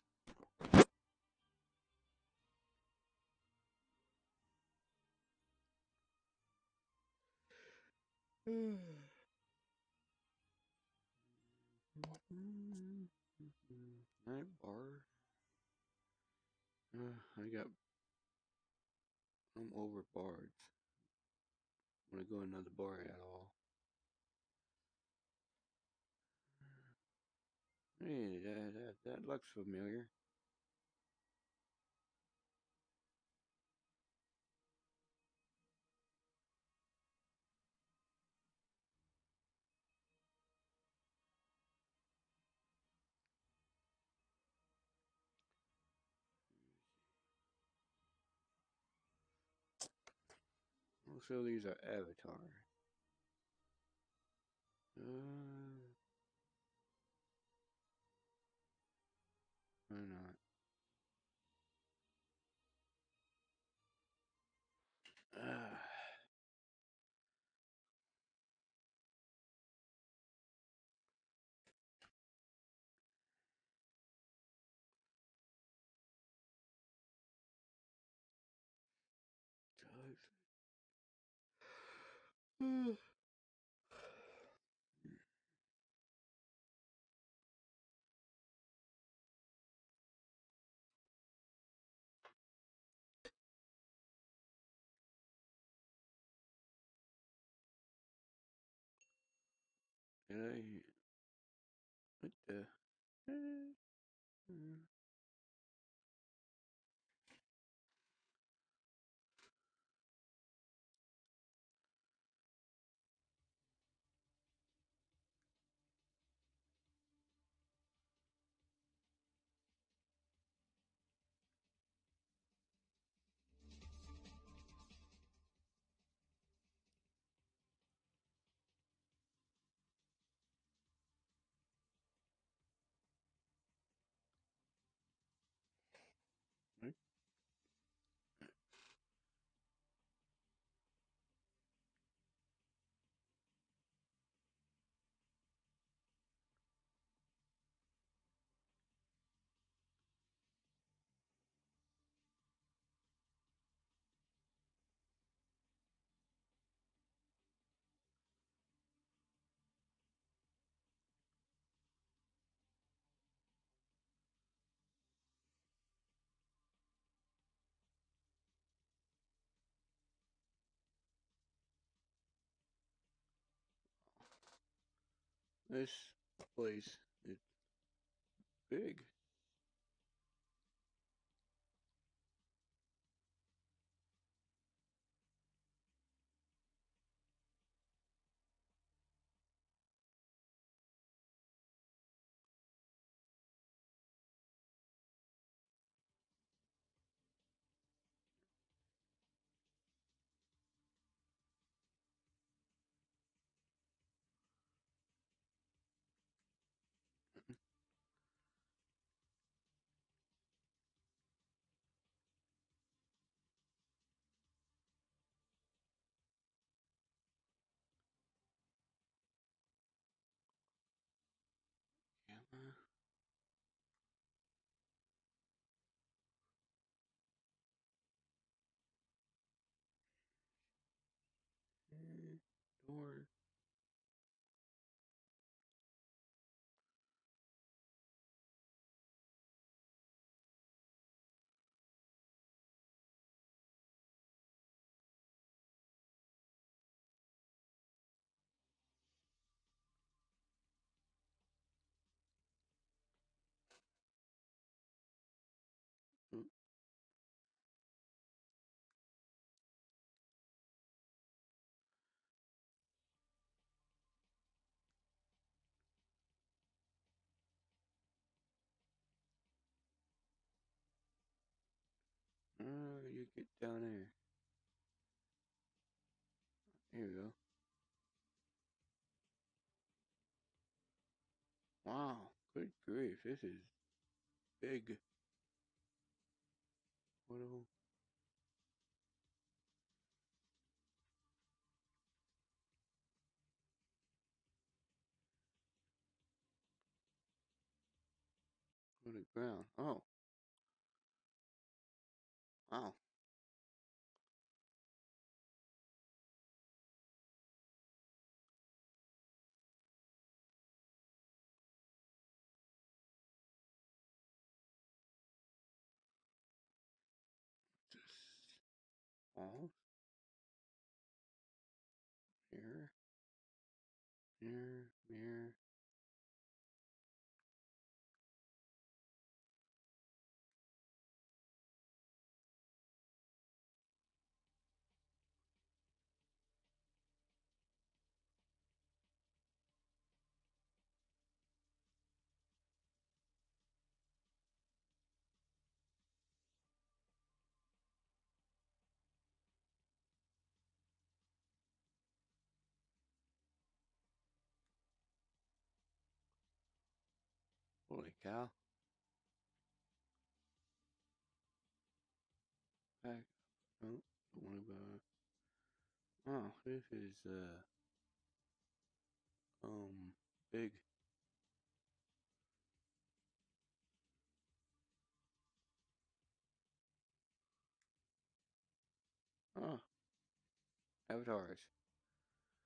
Night bar. Uh, I got. I'm over bars. Want to go another bar at all? Hey, that that that looks familiar. Also, these are Avatar. Uh, why not? Mm. Did I? What the? Mm. What? This place is big. Camera. Mm. Door. Mm. Oh, you get down there. There you go. Wow. Good grief. This is big. What a what a ground. Oh. Wow. Just walls. Mirror. Mirror. Mirror. Holy cow. Back. Oh. What about? Oh, this is uh um big. Oh. Avatars.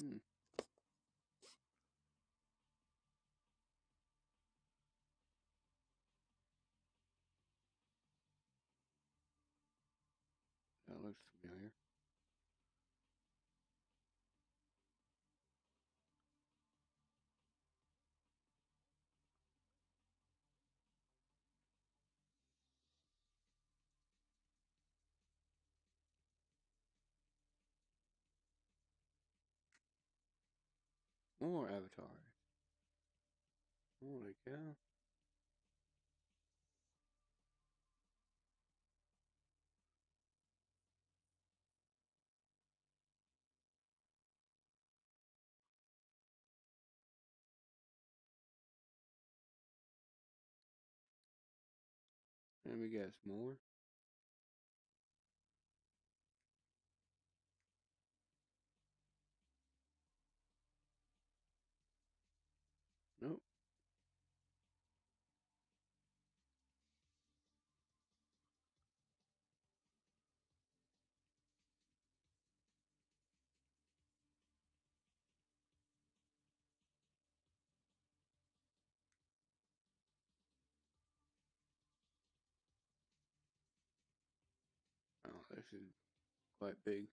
Hmm. That looks familiar. More avatars. Holy cow. Let me guess, more? Nope. Oh, this is quite big.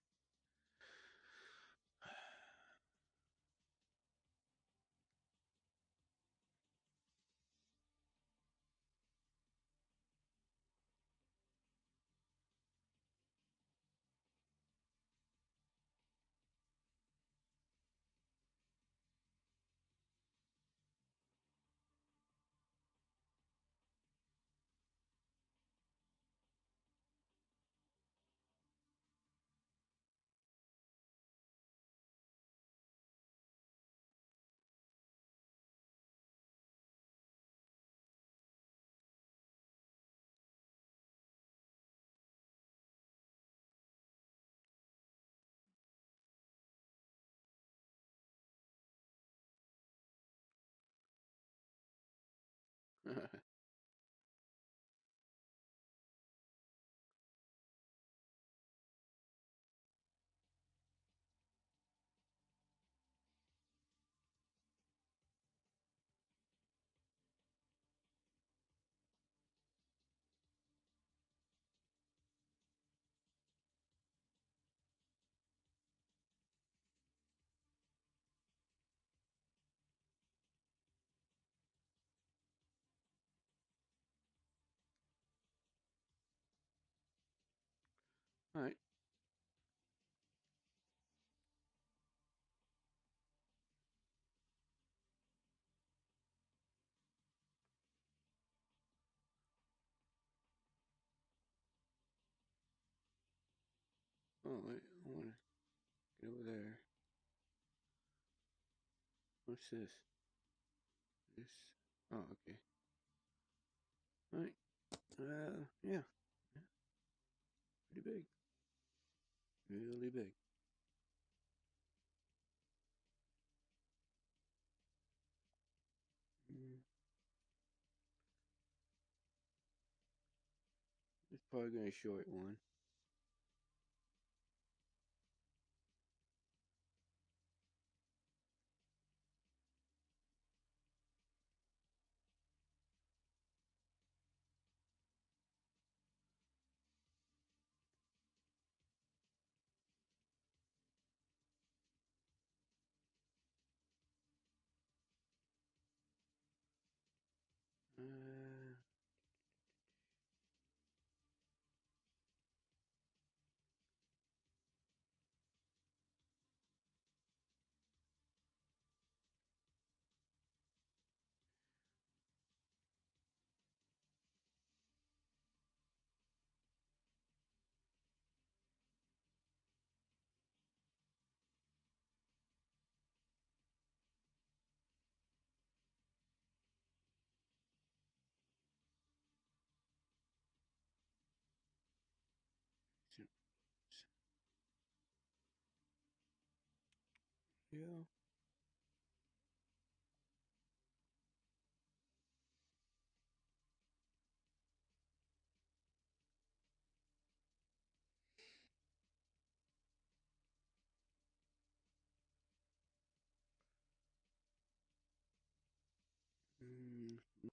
Alright. Oh, wait. I want to get over there. What's this? This. Oh, okay. Alright. Uh, yeah. Yeah. Pretty big. Really big. Mm. It's probably going to short one. Uh, yeah.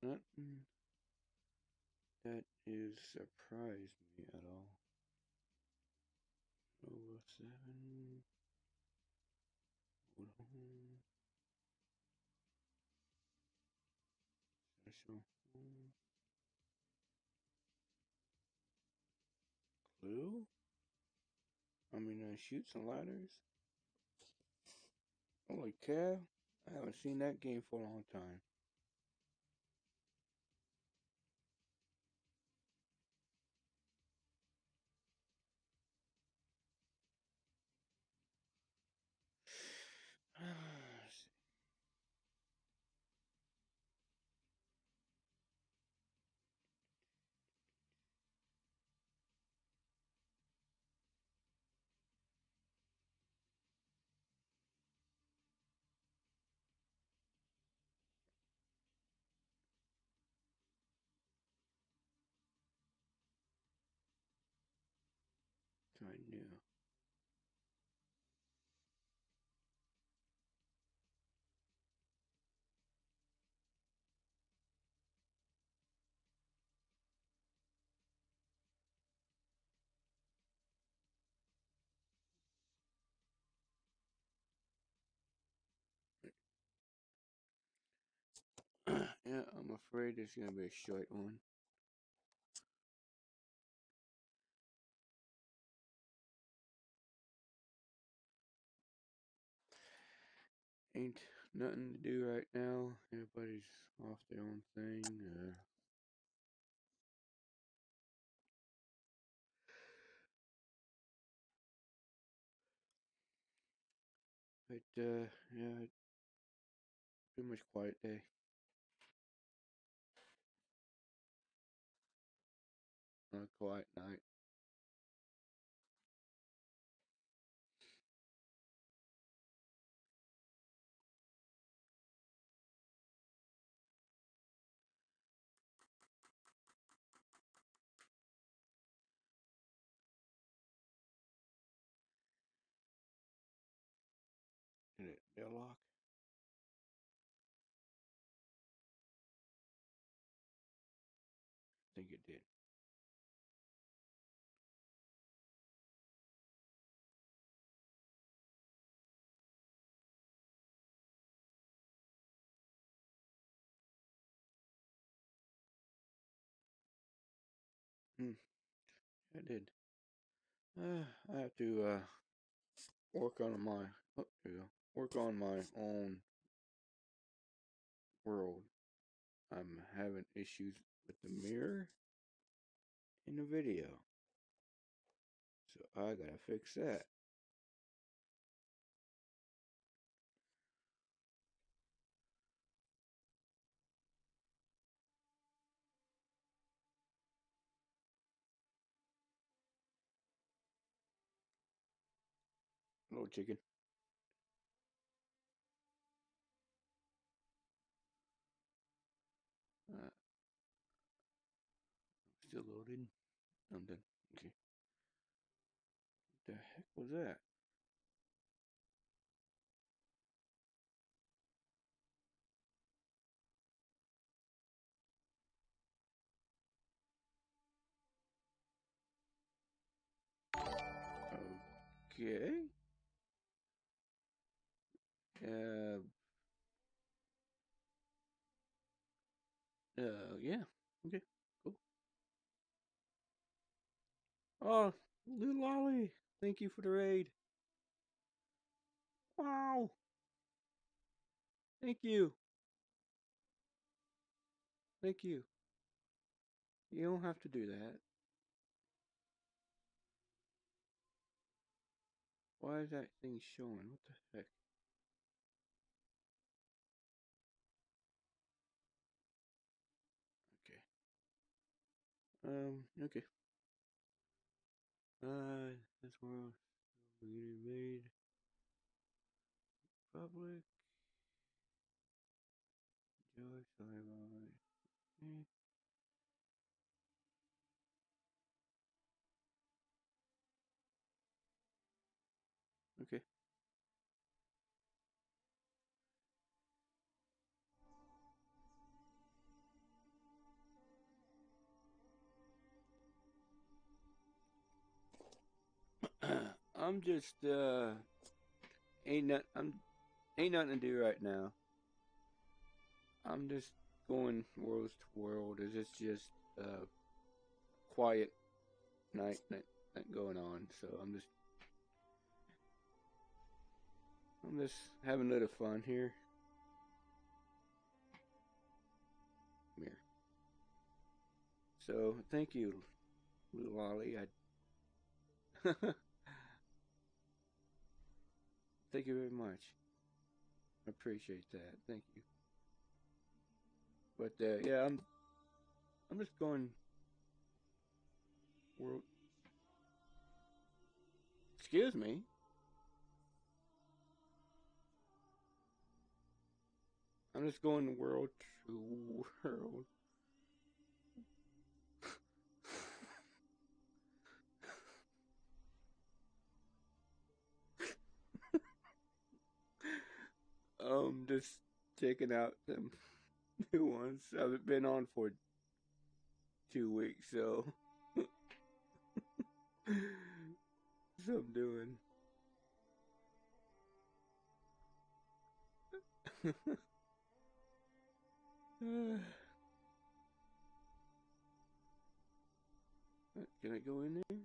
nothing that is surprised me at all. Over seven. Hold on. Special. Clue? I mean, uh, Chutes and Ladders? Holy cow. I haven't seen that game for a long time. Let's see. Try new. Yeah, I'm afraid it's gonna be a short one. Ain't nothing to do right now. Everybody's off their own thing. Uh, but uh, yeah, pretty much quiet day. Not a quiet night. Did it deadlock? I think it did. Hmm, it did. Uh, I have to uh, work on my. Oh, there you go. Work on my own world. I'm having issues with the mirror in the video, so I gotta fix that. Hello, chicken. Uh, still loading. I'm done. Okay. What the heck was that? Okay. Uh, uh, yeah. Okay, cool. Oh, Little Lolly, thank you for the raid. Wow. Thank you. Thank you. You don't have to do that. Why is that thing showing? What the heck? Okay. Um, okay. Uh, this world we made public. George Sullivan. Eh. Okay. I'm just uh ain't not I'm ain't nothing to do right now. I'm just going world to world. It's just uh quiet night night, night going on. So I'm just I'm just having a little fun here. Here. So thank you, Little Ollie. I thank you very much. I appreciate that. Thank you. But uh, yeah, I'm I'm just going world. Excuse me. I'm just going world to world. um, just checking out them new ones. I've been on for two weeks, so so I'm doing. Can I go in there?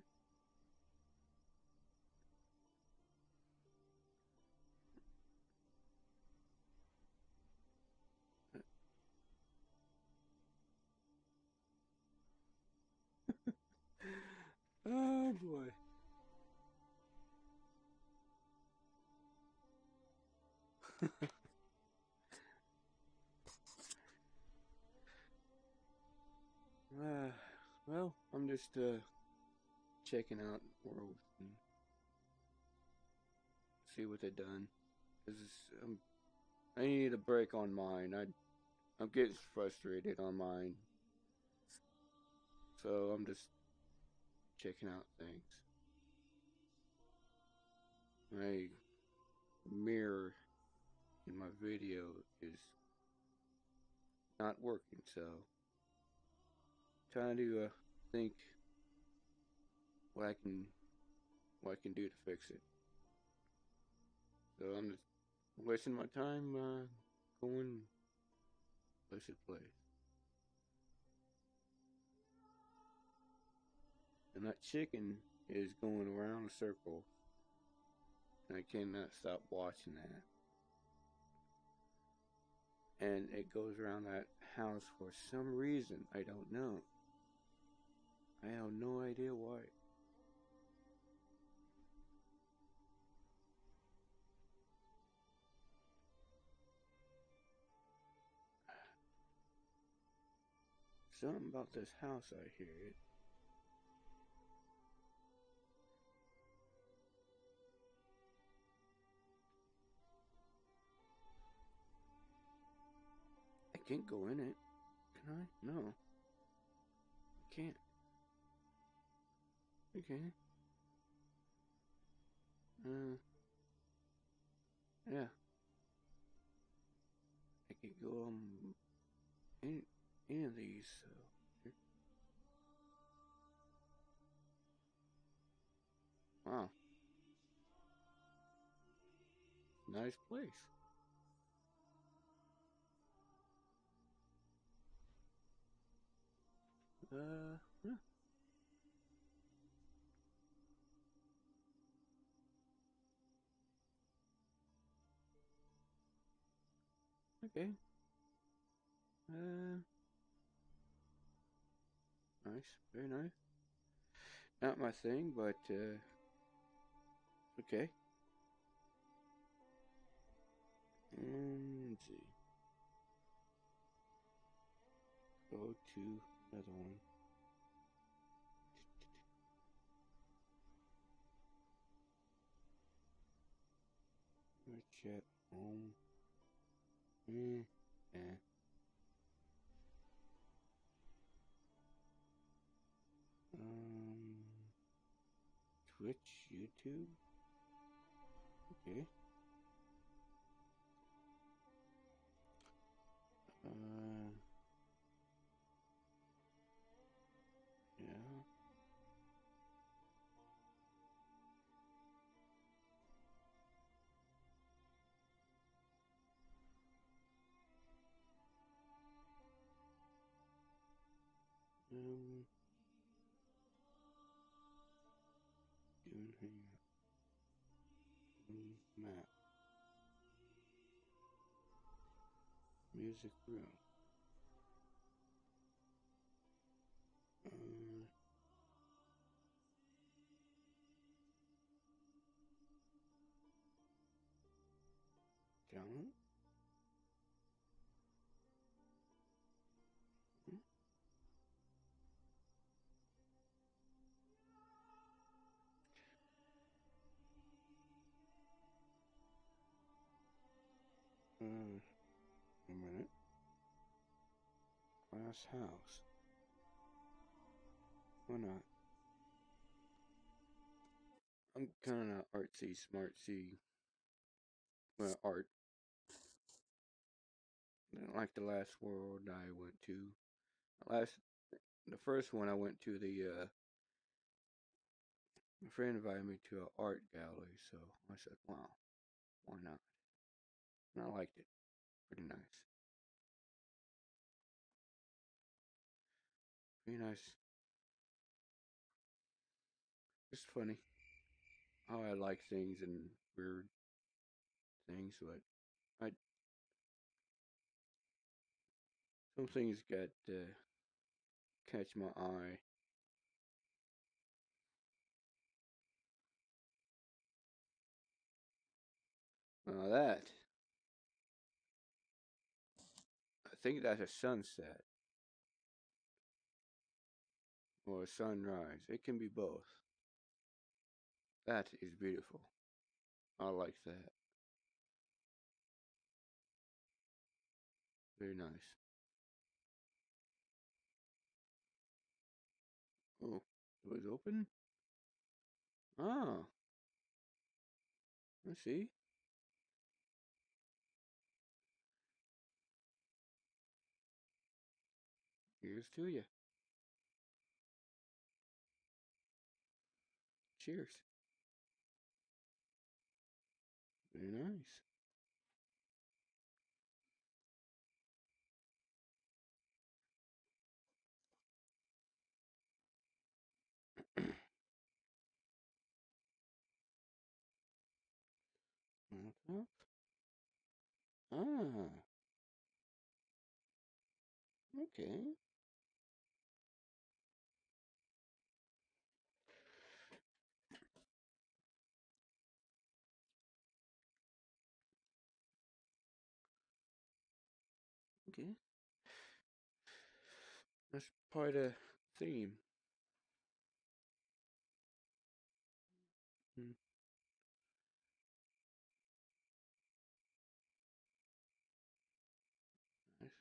Oh boy. uh, well, I'm just uh checking out world and see what they've done. Cause um, I need a break on mine. I I'm getting frustrated on mine, so I'm just checking out things. My mirror in my video is not working, so trying to uh, think what I can what I can do to fix it. So I'm just wasting my time uh, going place to place. And that chicken is going around a circle, and I cannot stop watching that. And it goes around that house for some reason. I don't know. I have no idea why. Something about this house, I hear it. I can't go in it. Can I? No. I can't. Okay. Uh. Yeah. I could go um any any of these. So. Here. Wow. Nice place. Uh. Yeah. Okay. Uh. Nice. Very nice. Not my thing, but uh. Okay. Um, let's see. Go to another one. Chat home. Mm, eh. Um, Twitch, YouTube. Okay. Uh, yeah. Um, June Hangout. Mm, Map. Music room. Uh, Talent? Hmm? Uh, a minute. Glass house. Why not? I'm kind of artsy, smartsy. Well, art. Like the last world I went to. Last, the first one I went to, the uh, my friend invited me to an art gallery, so I said, "Wow, why not?" And I liked it. Pretty nice. Pretty nice. It's funny how I like things and weird things, but I some things got uh, catch my eye. Now that I think that's a sunset or a sunrise. It can be both. That is beautiful. I like that. Very nice. Oh, it was open? Ah, I see. Here's to you. Cheers. Very nice. Molotov? Ah, okay. Okay. That's part of theme. Hmm. Nice.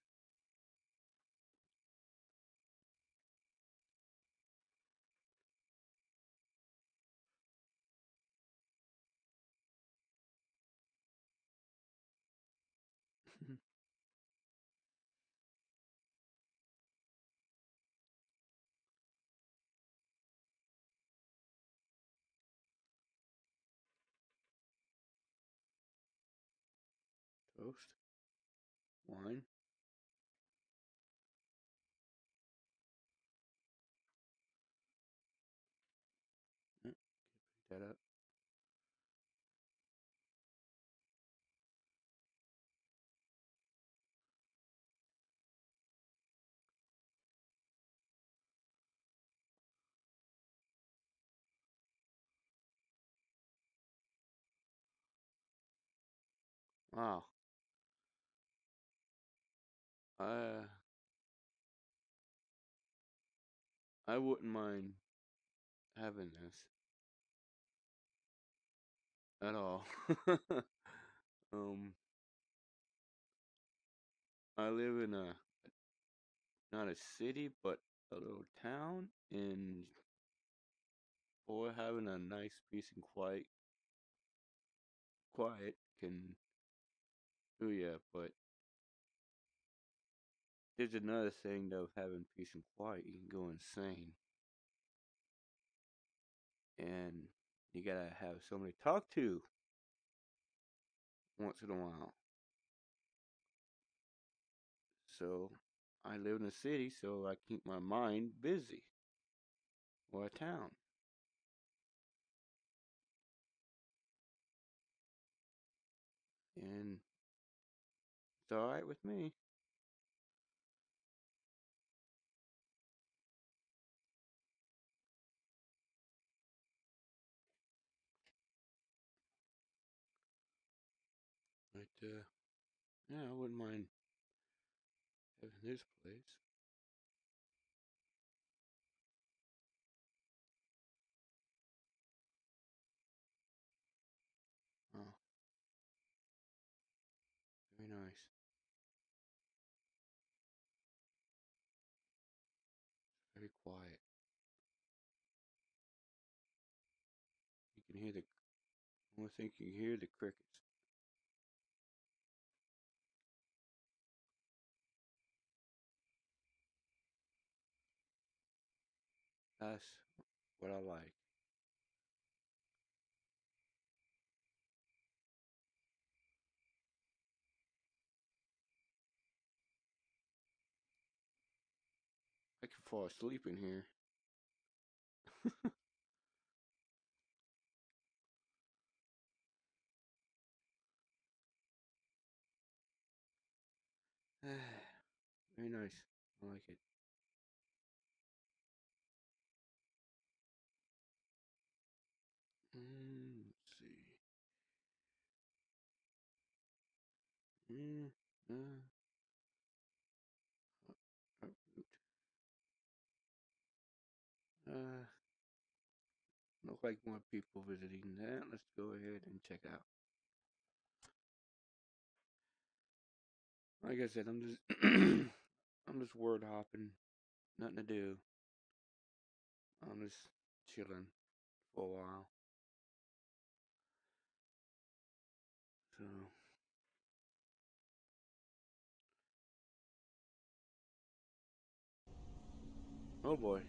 Toast. Wine. Yep. Pick that up. Wow. Uh, I wouldn't mind having this at all. um, I live in a not a city, but a little town, and boy, having a nice peace and quiet, quiet can do ya. But there's another thing though, of having peace and quiet, you can go insane, and you gotta have somebody to talk to once in a while. So I live in a city, so I keep my mind busy. Or a town. And it's alright with me. But, uh, yeah, I wouldn't mind having this place. Oh, very nice. Very quiet. You can hear the, I think you can hear the crickets. That's what I like. I can fall asleep in here. Very nice. I like it. Mm, let's see. Mm, uh, uproot. Uh, look like more people visiting that. Let's go ahead and check out. Like I said, I'm just I'm just word hopping. Nothing to do. I'm just chilling for a while. So oh boy.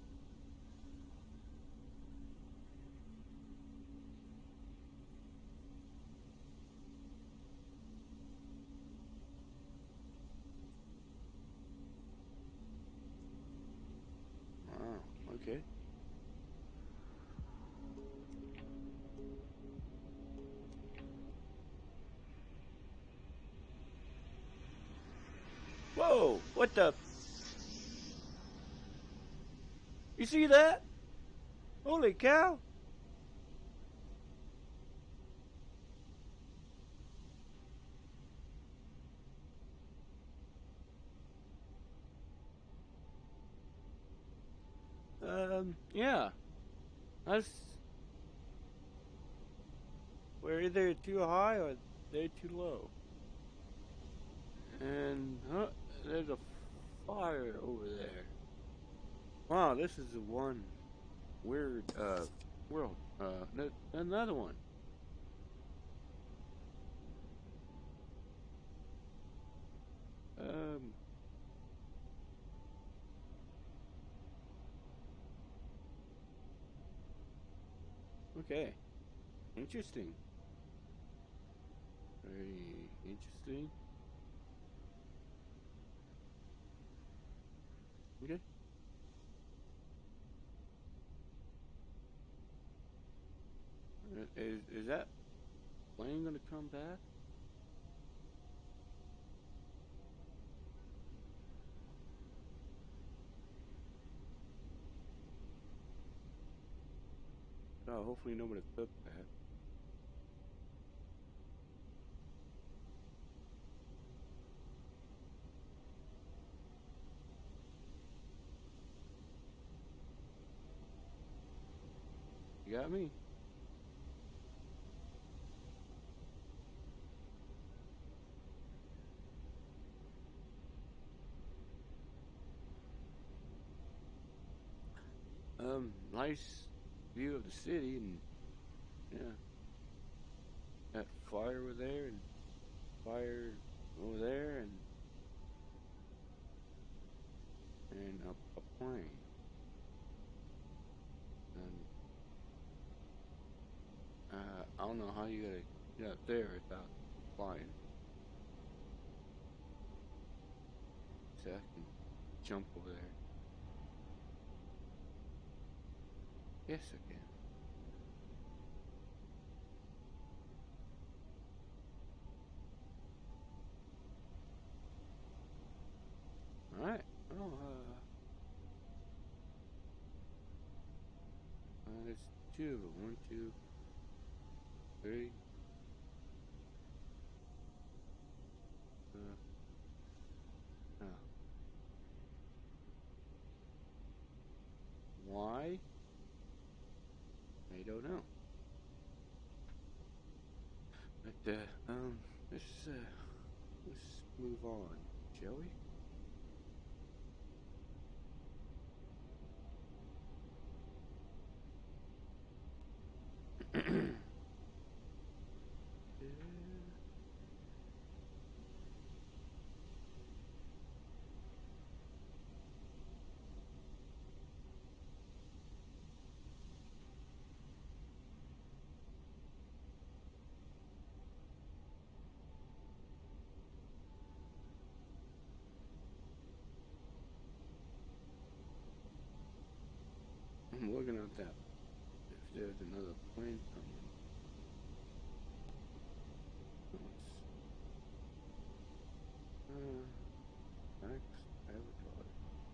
Wow, okay. Whoa, what the? You see that? Holy cow. Um, yeah. That's, we're either too high or they're too low. And, huh, there's a fire over there. Wow, this is the one weird, uh, world. Uh, n- another one. Um, okay. Interesting. Very interesting. Okay. Uh, Is, is that plane gonna come back? Oh, hopefully nobody cooked that. You got me? Um, nice view of the city and yeah, that fire over there and fire over there and and a, a plane. And uh, I don't know how you gotta get up there without flying. So I can jump over there? Yes, I can. Alright. Oh, uh... Uh, there's two of them. One, two, three. Uh... Oh. Why? I don't know. But, uh, um, let's, uh, let's move on, shall we? I'm looking at that. If there's another plane coming. Uh, Max Avatar.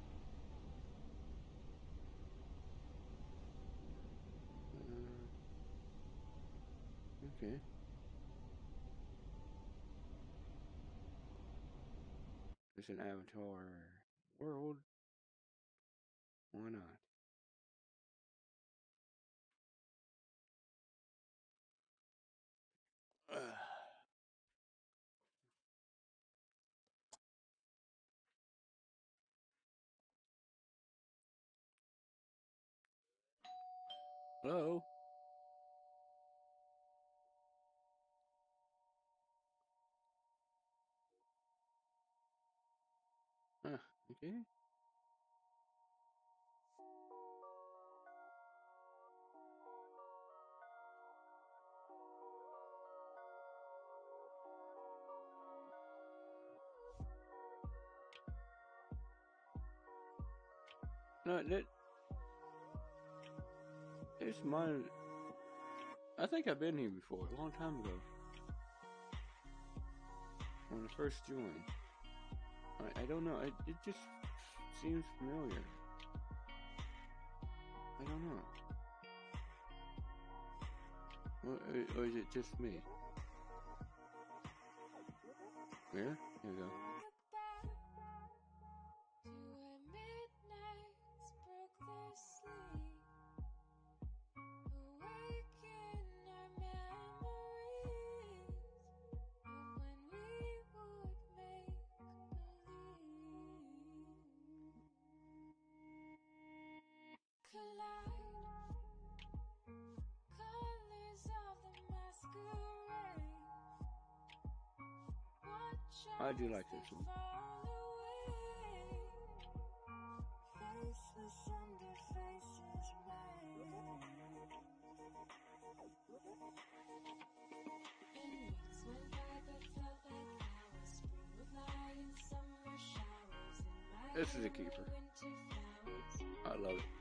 Uh, okay. There's an Avatar world. Why not? Uh, hello? Huh, okay. No, that... It's mine. I think I've been here before, a long time ago. When I first joined. I, I don't know, it, it just seems familiar. I don't know. Or, or is it just me? Where? Here we go. I do like this one. This is a keeper. I love it.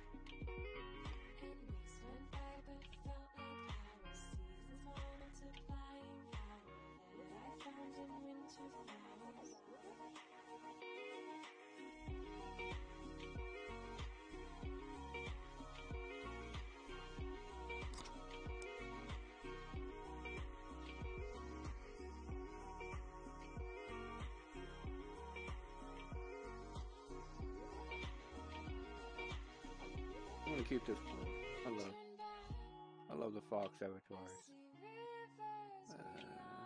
I'm gonna keep this one. I love, I love the fox avatars. Uh,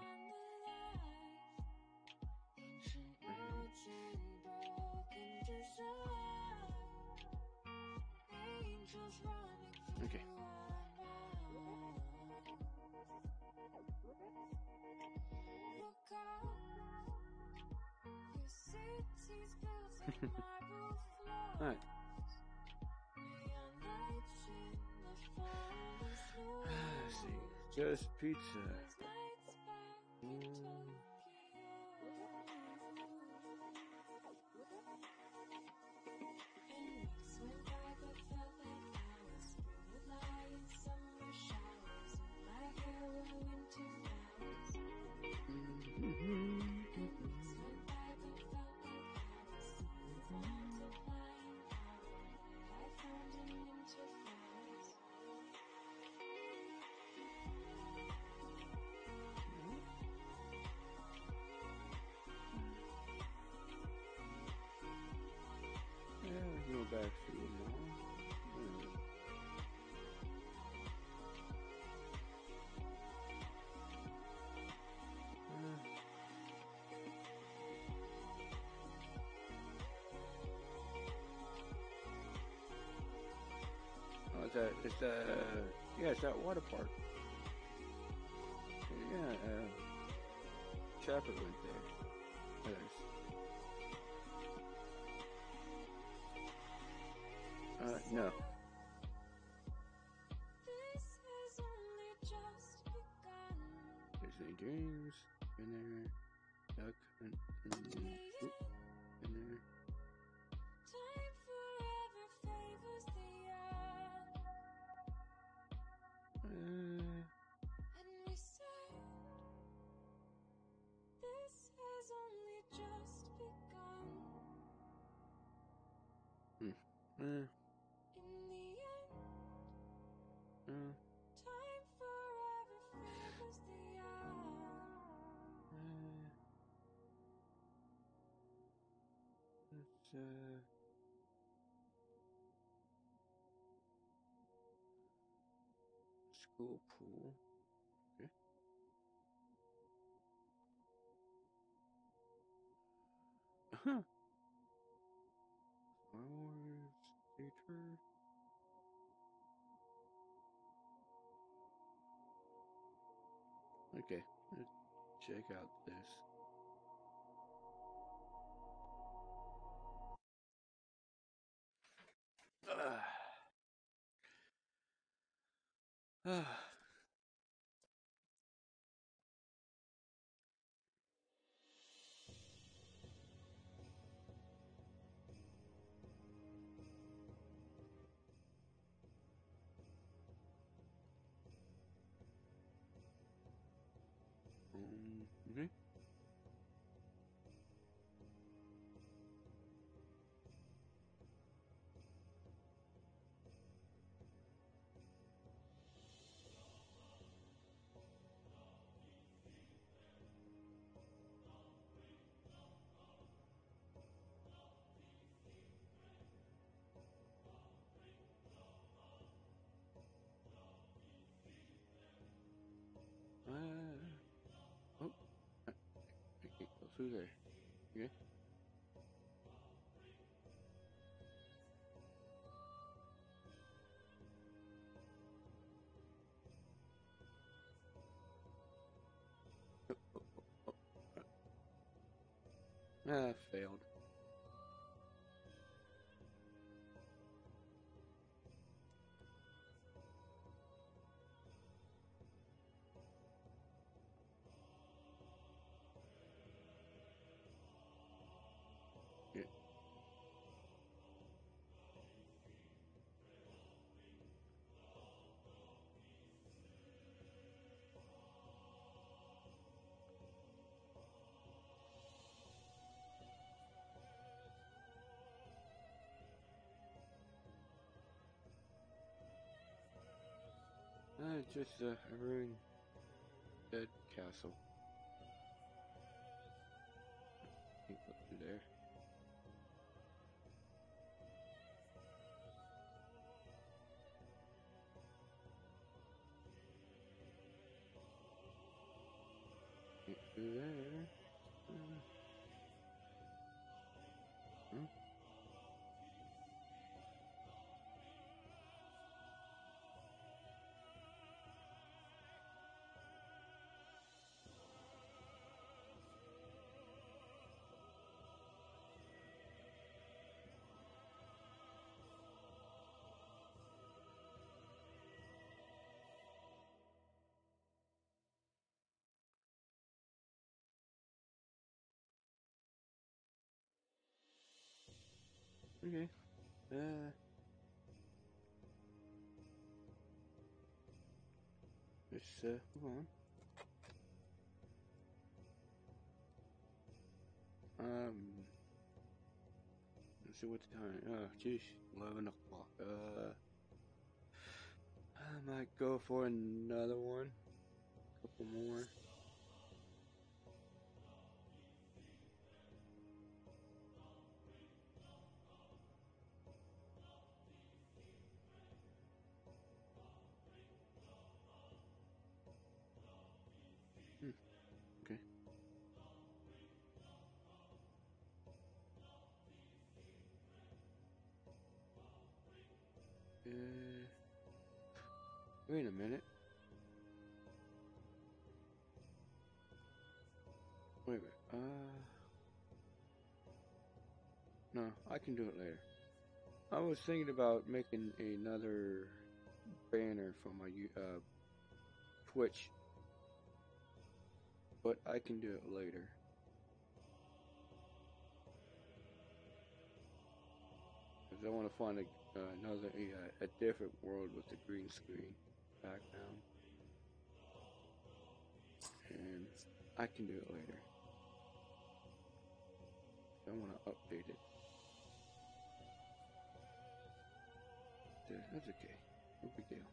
okay. All right. Let's see. Just pizza. Mm. it's a, it's a, yeah, it's that water park. Yeah, uh, Chopper went there. Others. Uh, no. Disney Dreams, in there. Duck, and, and, oop, in there. Uh, hmm. Uh, uh, uh, it's, uh, school pool. Okay. Uh-huh. Star Wars Theater. Okay, let's check out this. Ah. Ah. Um, okay. Uh, oh, I I can't go through there. Okay. Ah, failed. Yeah. Uh, just uh, a ruined dead castle. Can't go through there. Can't go there. Uh, huh? Okay. Uh, let's uh, move on. Um, let's see what time. Oh, geez, eleven o'clock. Uh, I might go for another one. Couple more. Hmm. Okay. Uh, Wait a minute. Wait a minute. Uh, no, I can do it later. I was thinking about making another banner for my uh, Twitch, but I can do it later. Because I want to find a, uh, another, a, a different world with the green screen background. And I can do it later. I want to update it. That's okay. No big deal.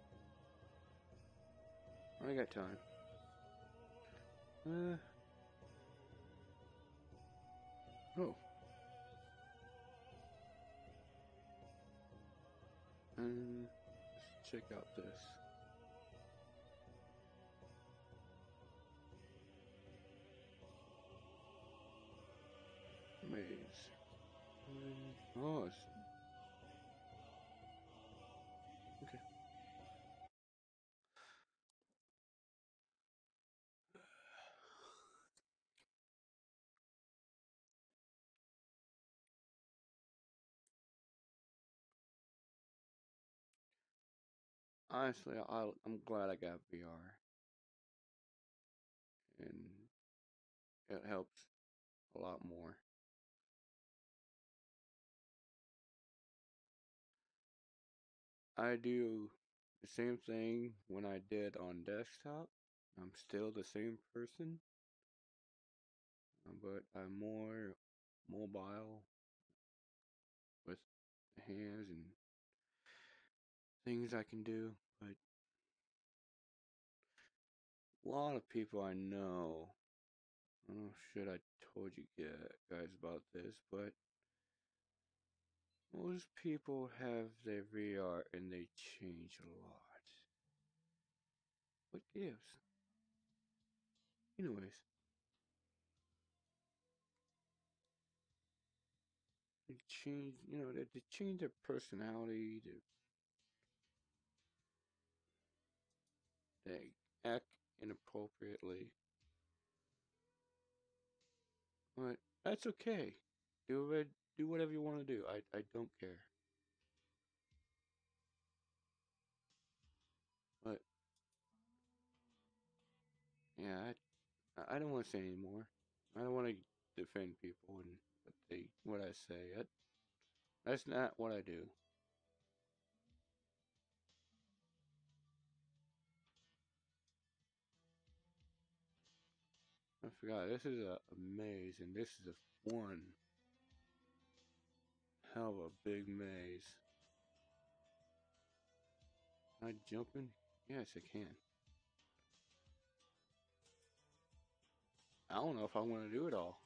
I got time. Uh. Oh. And let's check out this. Maze. Um, oh, it's okay. Honestly, I, I'm glad I got V R, and it helps a lot more. I do the same thing when I did on desktop. I'm still the same person, but I'm more mobile with the hands and things I can do. But a lot of people I know, I don't know should I told you guys about this, but most people have their V R and they change a lot. What gives? Anyways, they change, you know, they, they change their personality, they, they act inappropriately. But that's okay. Do it, do whatever you want to do. I, I don't care. But yeah, I, I don't want to say anymore. I don't want to defend people and what they, what I say. That, that's not what I do. I forgot. This is a, a maze, and this is a one hell of a big maze. Can I jump in? Yes, I can. I don't know if I want to do it all.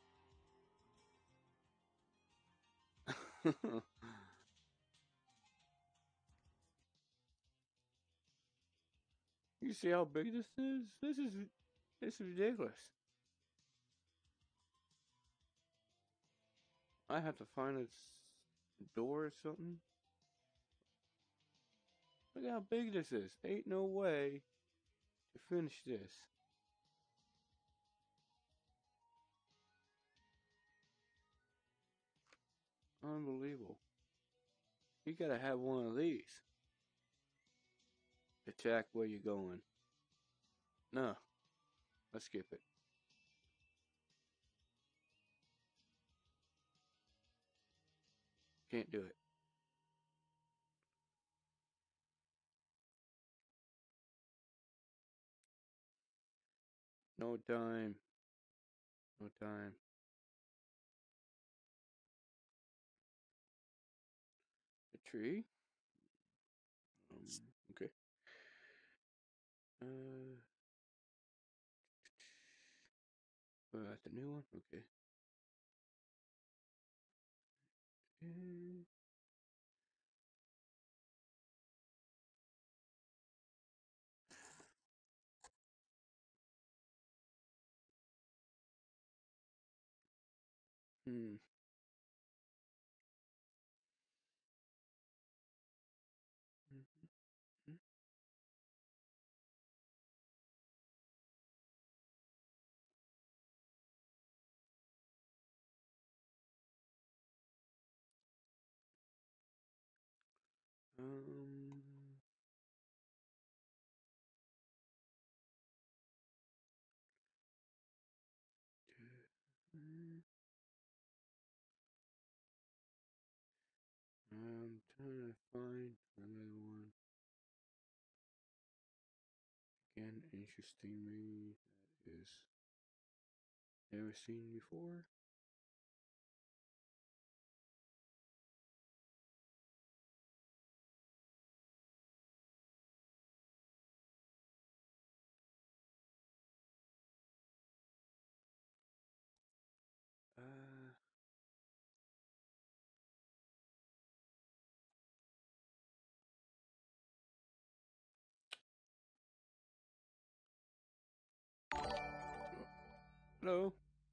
You see how big this is? This is this is ridiculous. I have to find a door or something. Look how big this is. Ain't no way to finish this. Unbelievable. You gotta have one of these to track where you're going. No, let's skip it. Can't do it. No time. No time. A tree? Um, okay. Uh, oh, that's the new one? Okay. Uh, hmm. Um. I'm trying to find another one. Again, interestingly, that is never seen before. Uh, hello.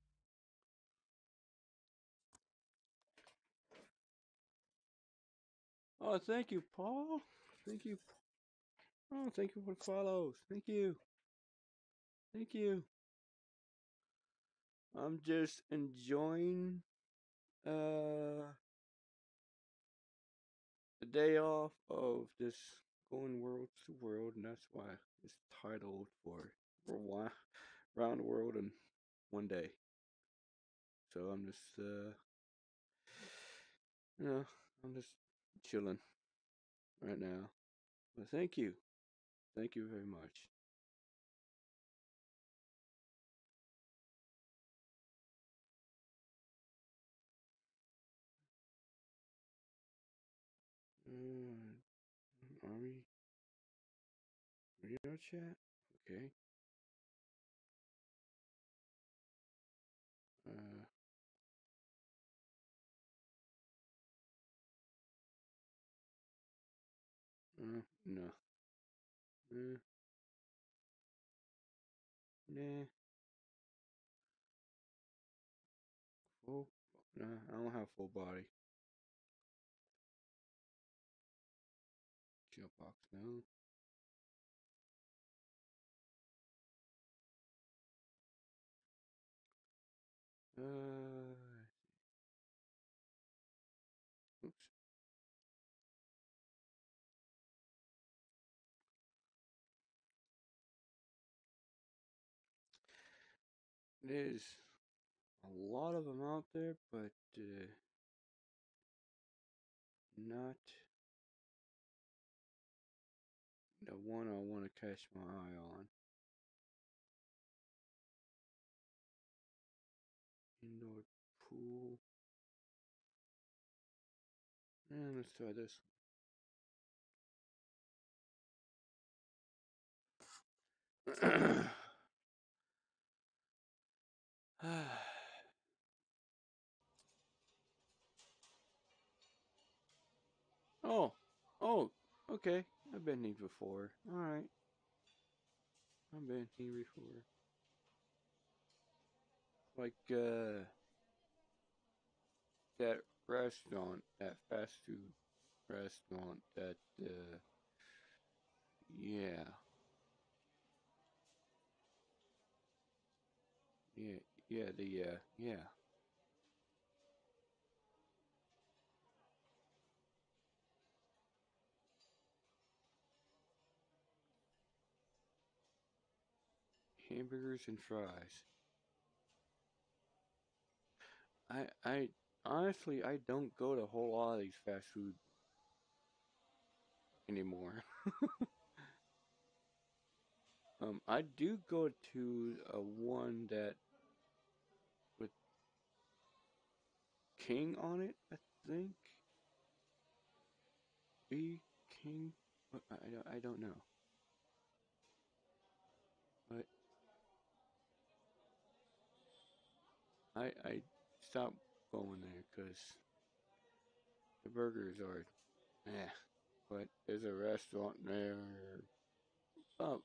Oh, thank you, Paul. Thank you. Oh, thank you for the follows. Thank you. Thank you. I'm just enjoying uh the day off of this going world to world, and that's why it's titled for World Round the World in One Day. So I'm just uh you know, I'm just chilling right now. But thank you. Thank you very much. Uh, Army radio chat? Okay. Uh uh no. Uh, nah. Full nah, I don't have full body. Chill box no. Uh oops. There's a lot of them out there, but uh, not the one I want to catch my eye on. Indoor pool. And let's try this one. oh, oh, okay. I've been here before. All right, I've been here before. Like uh, that restaurant, that fast food restaurant. That uh, yeah, yeah, yeah. The uh, yeah. Hamburgers and fries. I I honestly I don't go to a whole lot of these fast food anymore. um, I do go to a one that with King on it. I think B King. What I don't I don't know, but I I stopped going there because the burgers are eh. But there's a restaurant there. Oh,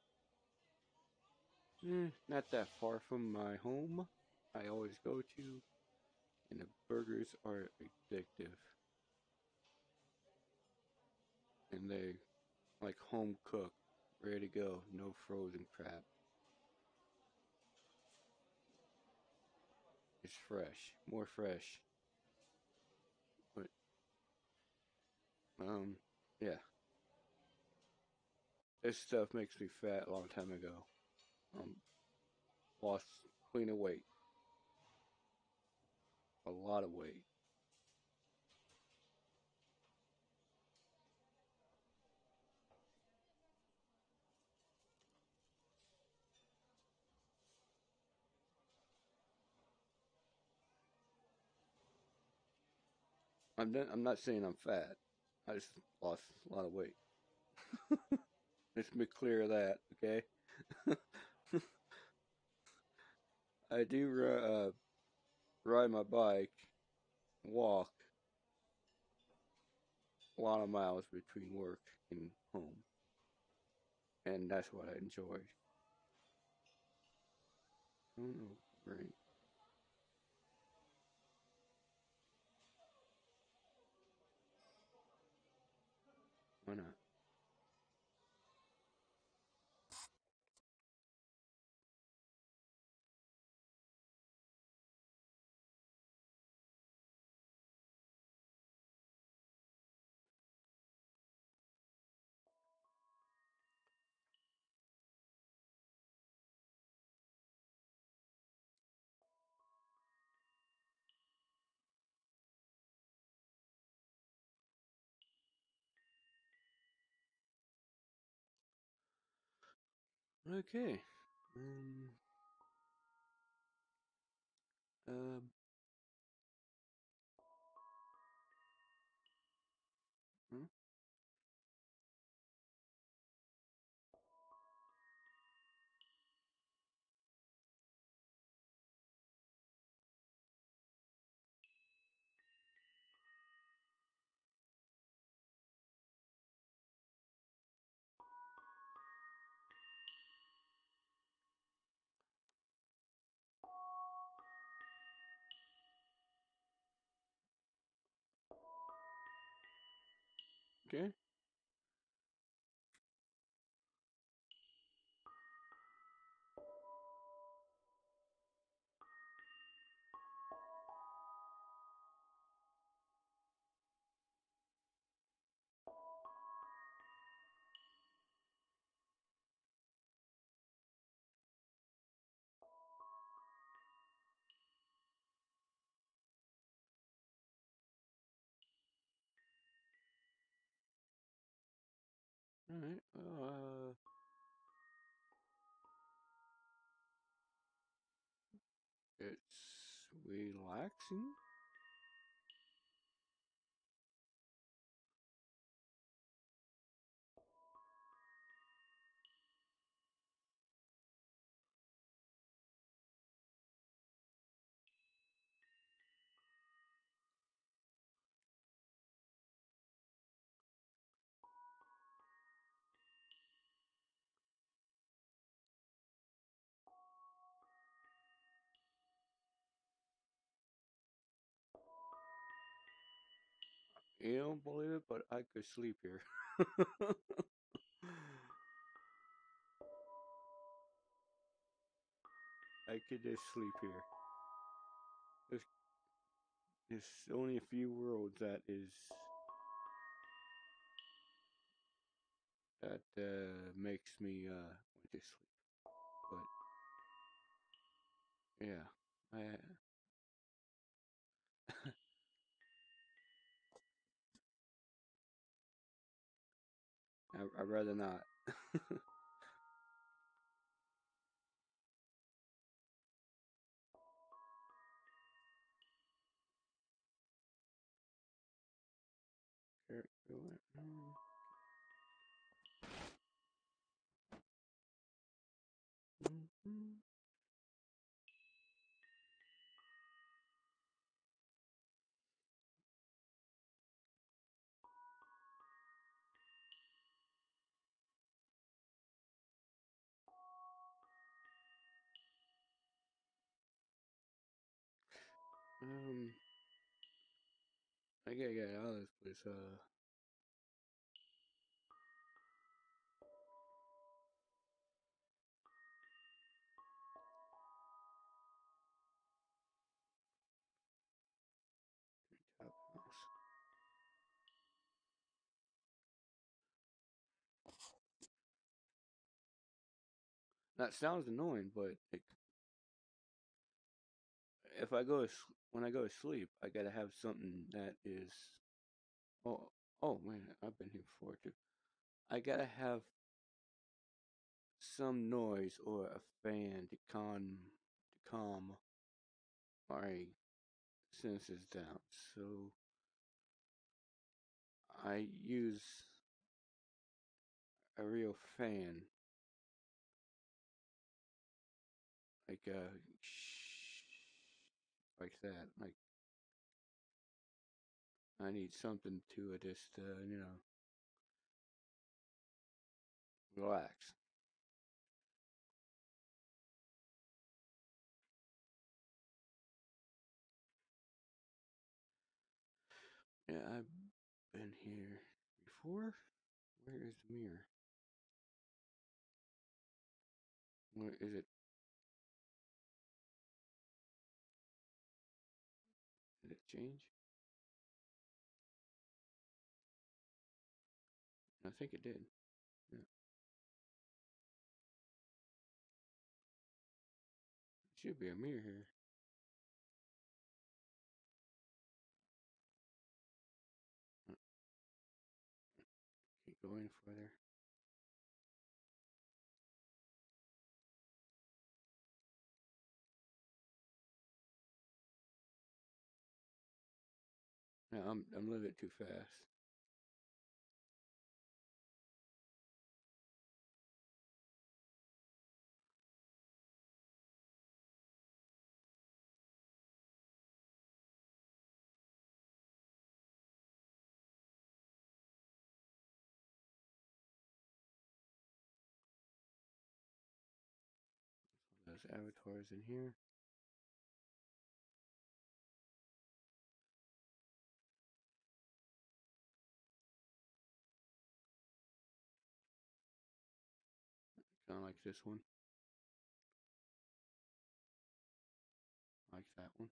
eh, not that far from my home. I always go to, and the burgers are addictive. And they like home cooked, ready to go, no frozen crap. It's fresh, more fresh. But um, Yeah. This stuff makes me fat a long time ago. Um, lost clean of weight. A lot of weight. I'm not, I'm not saying I'm fat. I just lost a lot of weight. Let's be clear of that, okay? I do uh, ride my bike, walk a lot of miles between work and home, and that's what I enjoy. Oh no, brain. Why not? Okay. Um. Um. Hmm? Okay. All right. Uh. It's relaxing. You don't believe it, but I could sleep here. I could just sleep here. There's, there's only a few worlds that is that uh, makes me uh, want to sleep. But yeah, I I I'd rather not. Character what? Mm. Mhm. Um, I gotta get out of this place. Uh, top house. that sounds annoying, but like, if I go to, s- when I go to sleep, I gotta have something that is. Oh, oh man, I've been here before too. I gotta have some noise or a fan to calm to calm my senses down. So I use a real fan, like uh, like that. Like I need something to uh, just uh, you know relax. Yeah, I've been here before. Where is the mirror? Where is it? Did it change? I think it did. Yeah. Should be a mirror here. Uh, Keep going further. No, I'm I'm a little bit too fast. Those avatars in here. Kind of like this one. Like that one.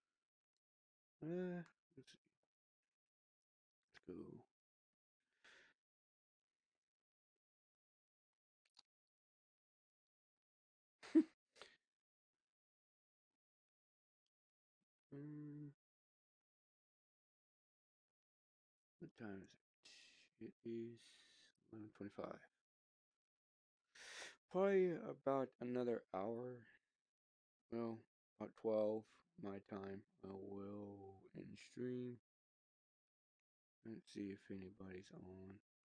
Uh, let's see. Let's go. Um, what time is it? It is eleven twenty-five. Probably about another hour. Well, about twelve my time. I will end stream. Let's see if anybody's on.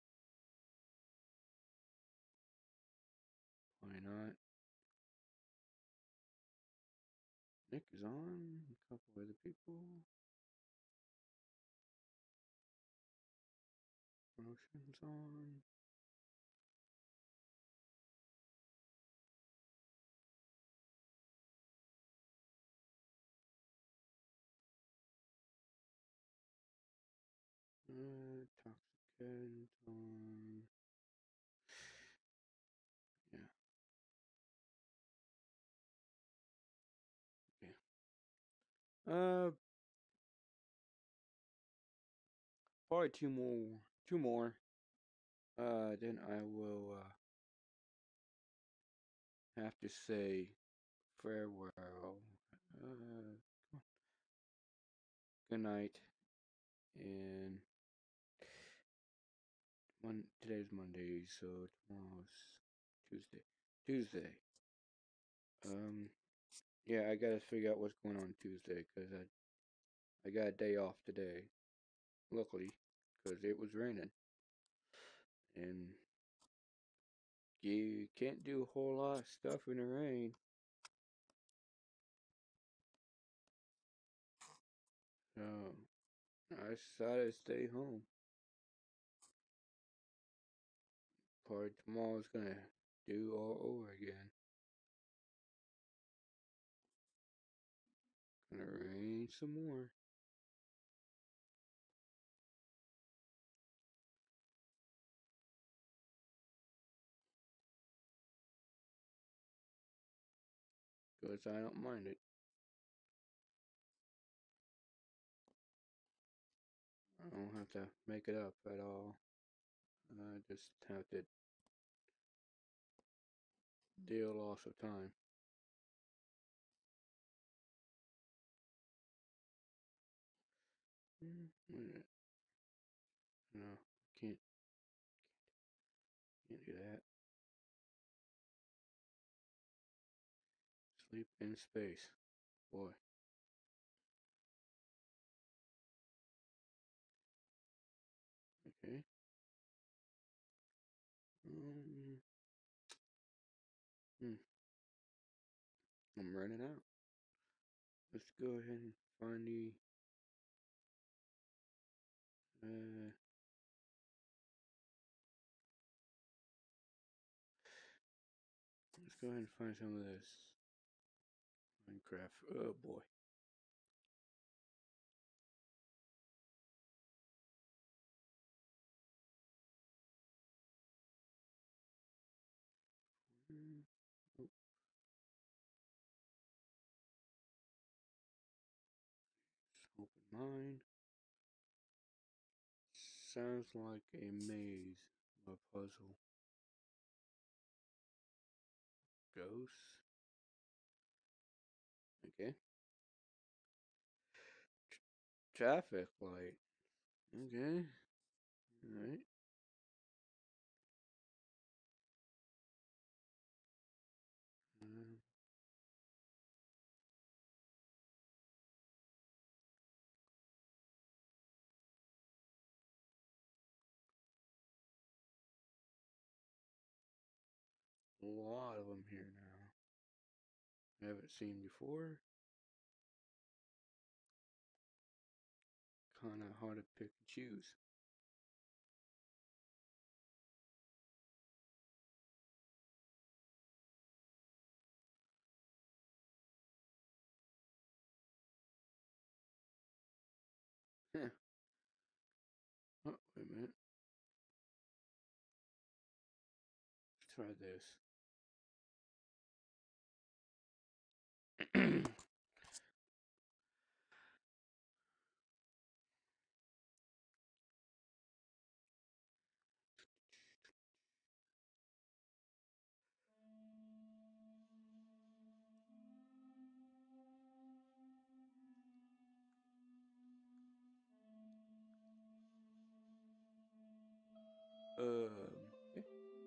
Why not? Nick is on. A couple other people. Promotions on. Uh, Toxicant on. Yeah. Okay. Uh, probably two more. Two more. Uh, then I will uh, have to say farewell. Uh, good night. And one today's Monday, so tomorrow's Tuesday. Tuesday. Um, yeah, I gotta figure out what's going on Tuesday because I I got a day off today. Luckily, because it was raining, and you can't do a whole lot of stuff in the rain. So I decided to stay home. Part tomorrow's gonna do all over again. Gonna rain some more. Because I don't mind it. I don't have to make it up at all. I just have to deal loss of time. Mm, wait a minute. No, can't can't do that. Sleep in space, boy. Okay. Um, hmm. I'm running out. Let's go ahead and find the. Uh, let's go ahead and find some of this Minecraft. Oh boy. Mm, oh, let's open mine. Sounds like a maze, a puzzle. Ghosts. Okay. Traffic light. Okay. Alright. Um, a lot of them here now. Haven't seen before. Kinda hard to pick and choose. Huh. Oh, wait a minute. Let's try this. um. Okay.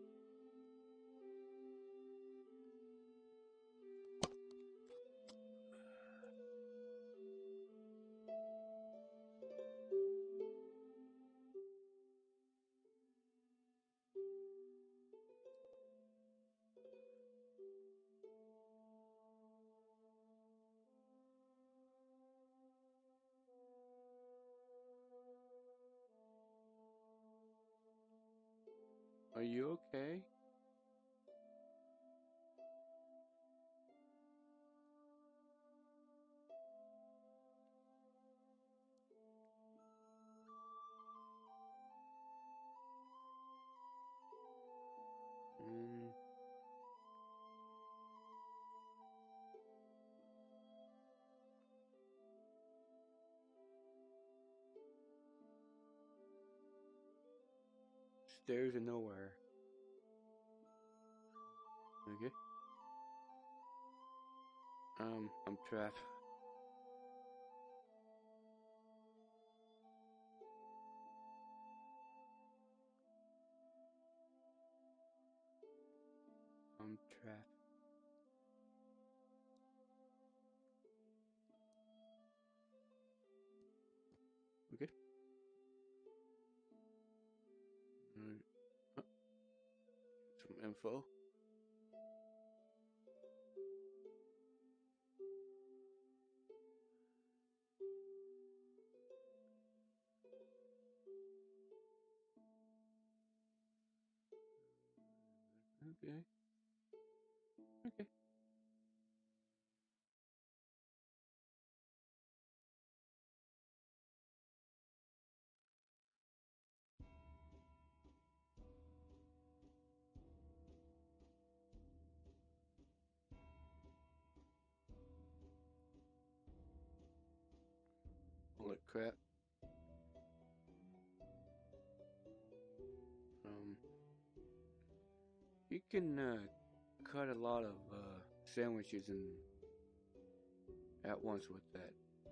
Are you okay? Um. Stairs and nowhere. Okay. Um, I'm trapped. I'm trapped. Okay. Alright. Oh, some info. Okay. Okay. Holy crap. Um, you can uh, cut a lot of uh, sandwiches in at once with that.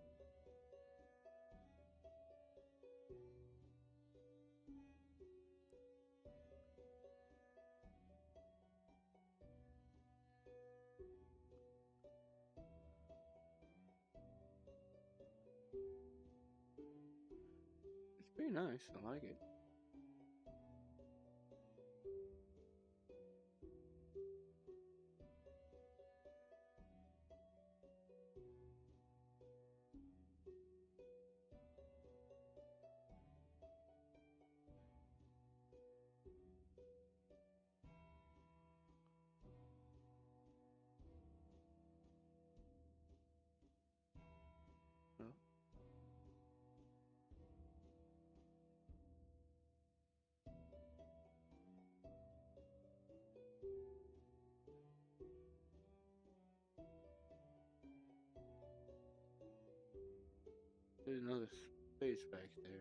It's pretty nice. I like it. Oh. There's another space back there.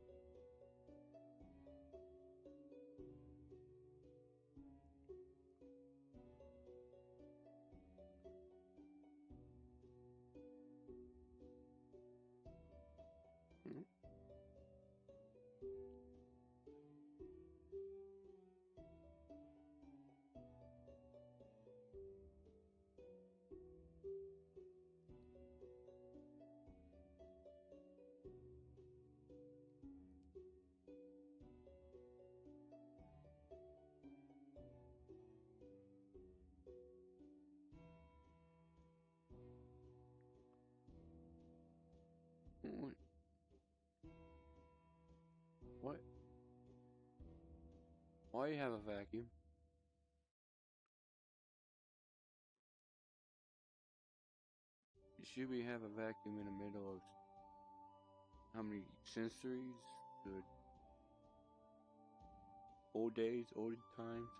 Hmm. What? What? Why you have a vacuum? You should be have a vacuum in the middle of how many centuries? Good. Old days, old times.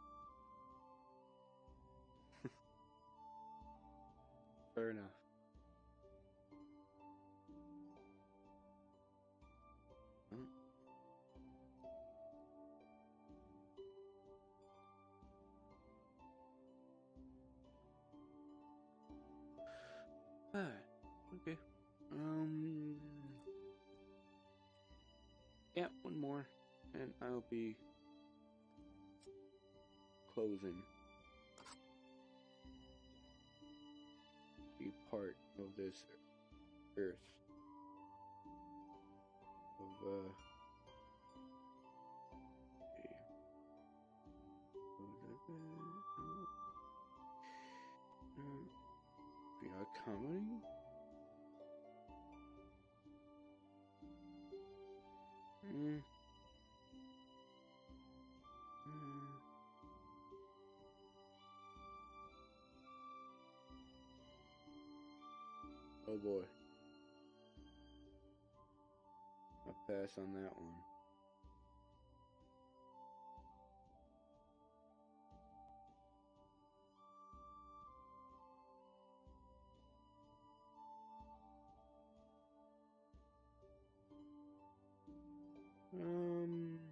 Fair enough. Hmm. Alright. Okay. Um. Yeah, one more, and I'll be closing the part of this earth of uh. We are comedy. Mm. Mm. Oh boy. I pass on that one. Um,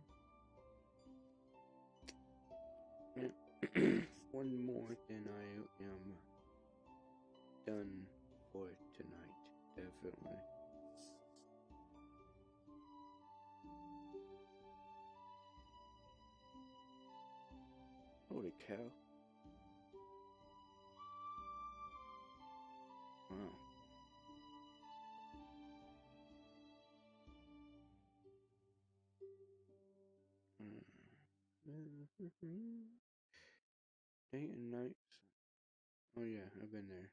one more, then I am done for tonight. Definitely. Holy cow! Wow. Day and night. Oh yeah, I've been there.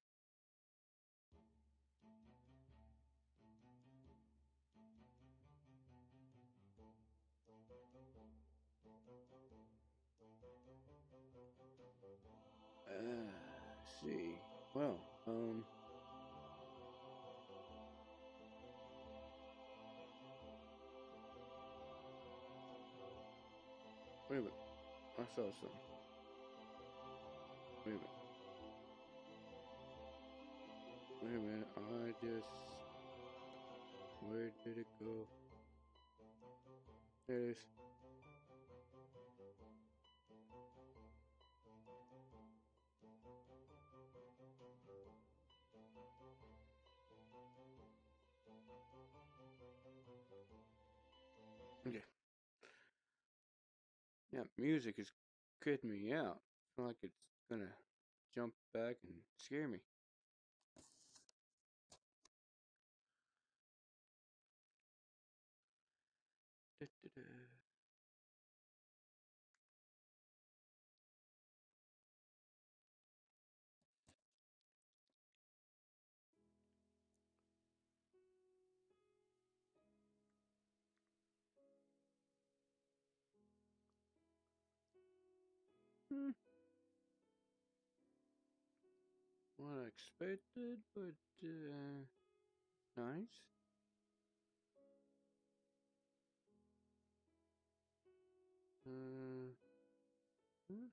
Uh, see. Well, um. Wait a minute. I saw something. Wait a minute. Wait a minute. I just. Where did it go? There it is. Yeah. Yeah, music is creeping me out. I feel like it's gonna jump back and scare me. Da-da-da. Hmm. What I expected, but uh, nice. Uh, hmm,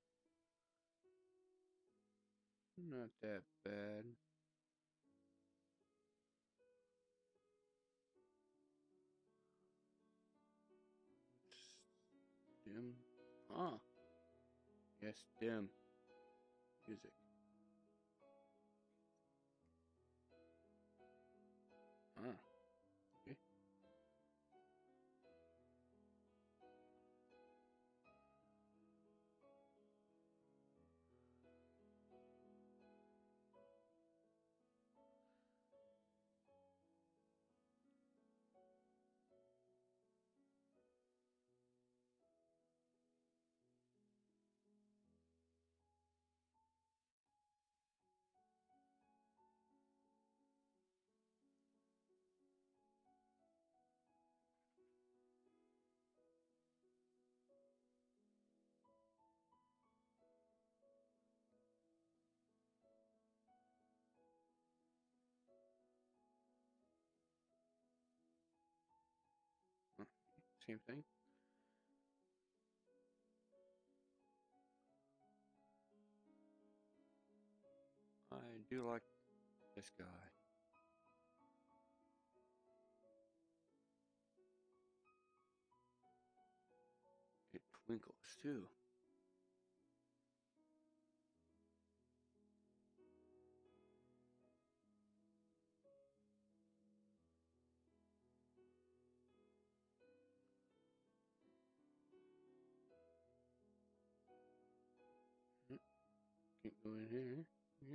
not that bad. Dim. Ah, yes, dim music. Ah, okay. Huh, same thing. I do like this guy. It twinkles too. Hmm, can't go in here. Okay.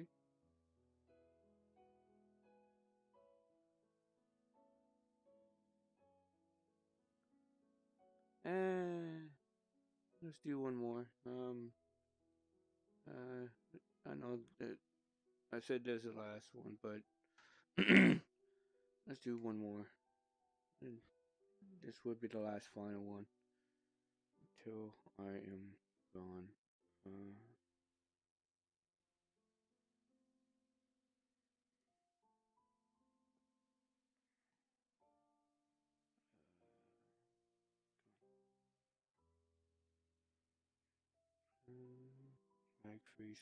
And let's do one more. Um, uh, I know that I said there's the last one, but let's do one more. And this would be the last final one until I am gone. Uh, uh, Mag freeze.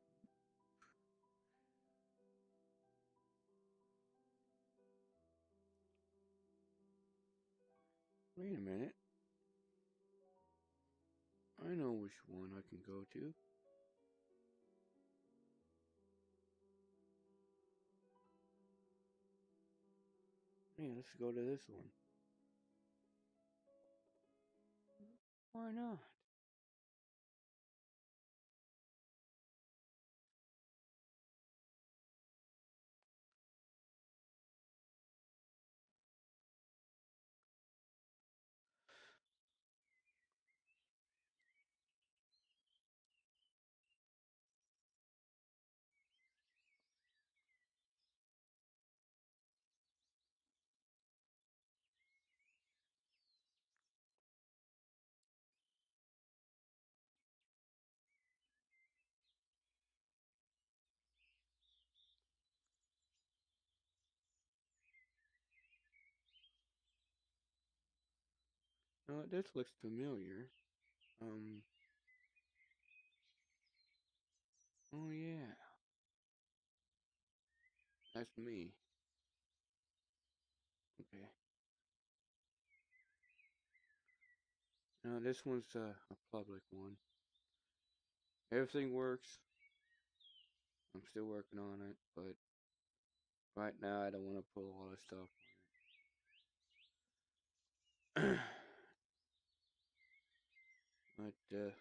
Wait a minute. I know which one I can go to. Yeah, let's go to this one. Why not? Uh, this looks familiar. Um. Oh yeah, that's me. Okay. Now this one's uh, a public one. Everything works. I'm still working on it, but right now I don't want to pull all this stuff. but uh,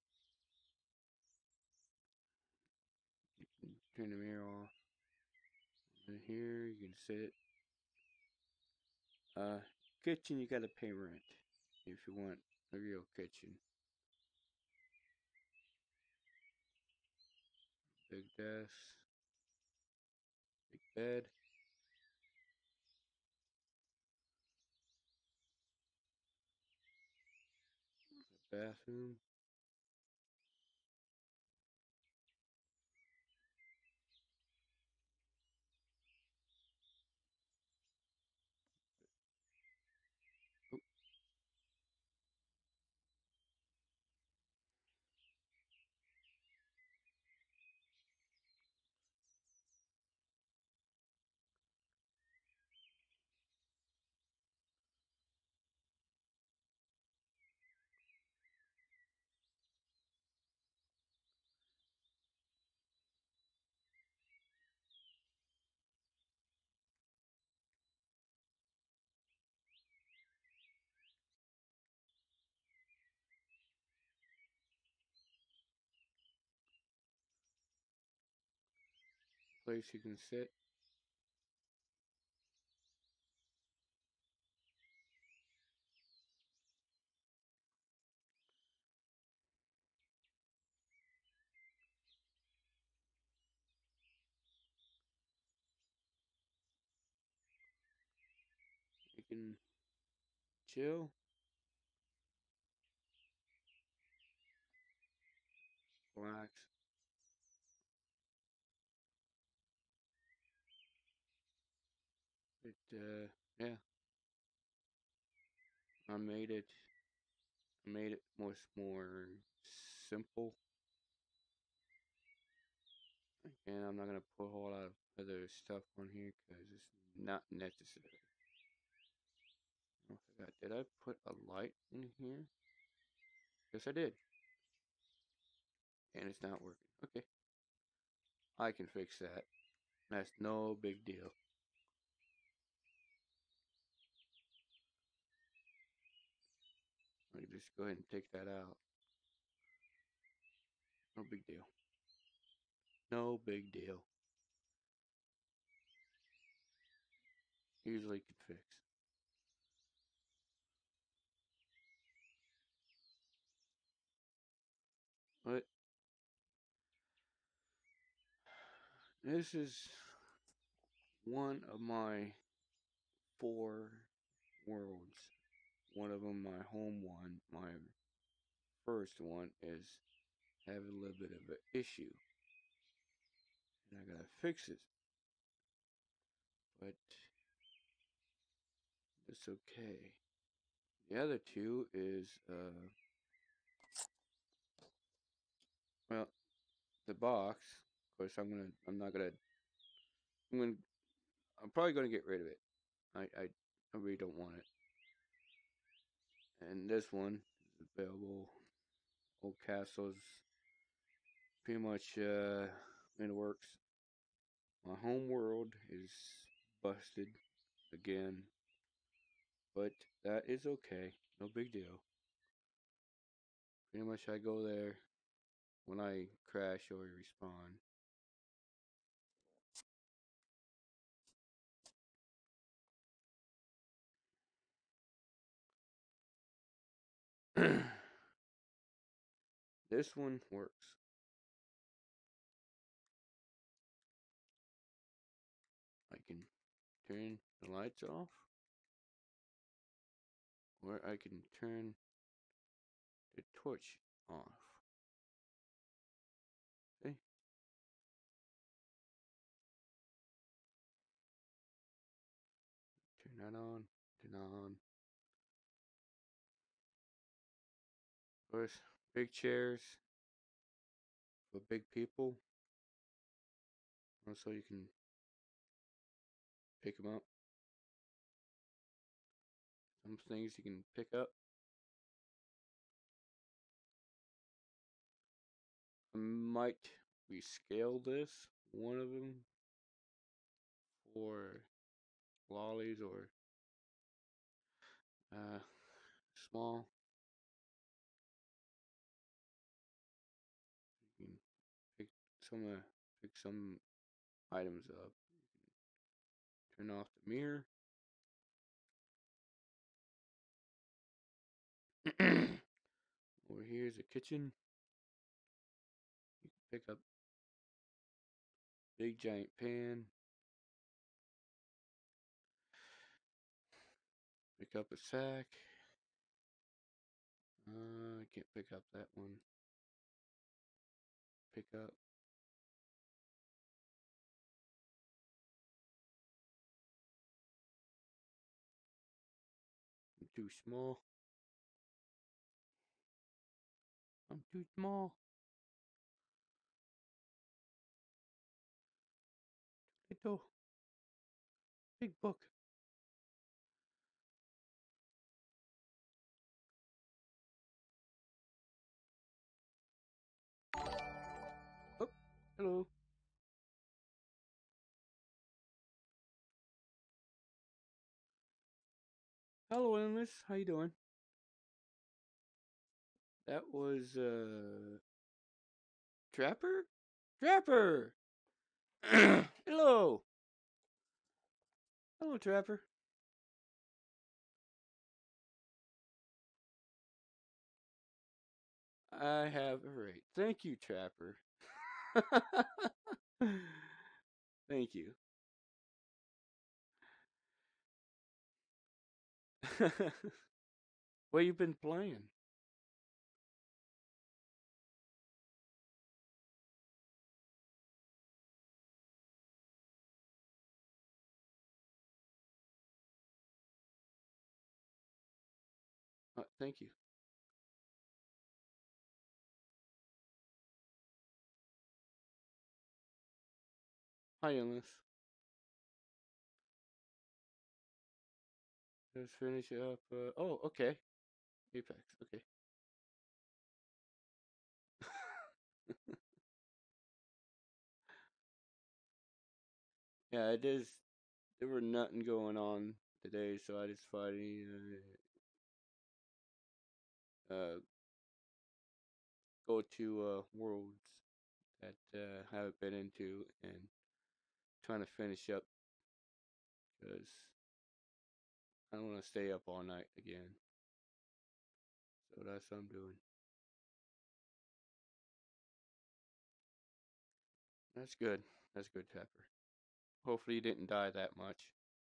you can turn the mirror off. And here you can sit. Uh, kitchen you gotta pay rent if you want a real kitchen. Big desk, big bed. Bathroom. Oh. Place you can sit. You can chill. Relax. It uh yeah. I made it I made it much more simple. And I'm not gonna put a whole lot of other stuff on here because it's not necessary. I forgot. Did I put a light in here? Yes, I did. And it's not working. Okay. I can fix that. That's no big deal. I can just go ahead and take that out. No big deal. No big deal. Easily can fix. But this is one of my four worlds. One of them, my home one, my first one, is having a little bit of an issue. And I gotta fix it. But it's okay. The other two is, uh, well, the box. Of course, I'm gonna, I'm not gonna, I'm gonna, I'm probably gonna get rid of it. I, I, I really don't want it. And this one is available. Old Castle's pretty much uh, in the works. My home world is busted again, but that is okay. No big deal. Pretty much I go there when I crash or respawn. This one works. I can turn the lights off, or I can turn the torch off. Okay. Turn that on, turn that on. Of course, big chairs for big people. Also, you can pick them up. Some things you can pick up. I might rescale this, one of them, for lollies or uh, small. You can pick some uh, pick some items up. Turn off the mirror. Over here is a kitchen. You can pick up big giant pan. Pick up a sack. Uh, I can't pick up that one. Pick up. I'm too small. I'm too small. Little. Big book. Oh, hello. Hello, Endless. How you doing? That was, uh... Trapper? Trapper! Hello! Hello, Trapper. I have a rate. Thank you, Trapper. Thank you. What you been playing? Uh, thank you. Hi, Endless. Let's finish up. Uh, oh, okay. Apex. Okay. Yeah, it is. There were nothing going on today, so I just finally uh, uh, go to uh, worlds that uh, I haven't been into and trying to finish up because I don't want to stay up all night again. So that's what I'm doing. That's good. That's good, Pepper. Hopefully you didn't die that much.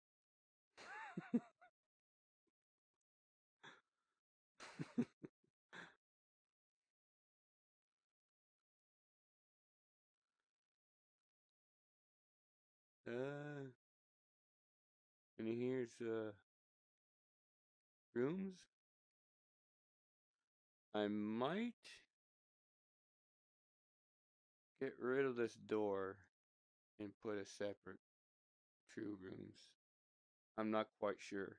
uh, and here's uh, rooms. I might get rid of this door and put a separate true rooms. I'm not quite sure.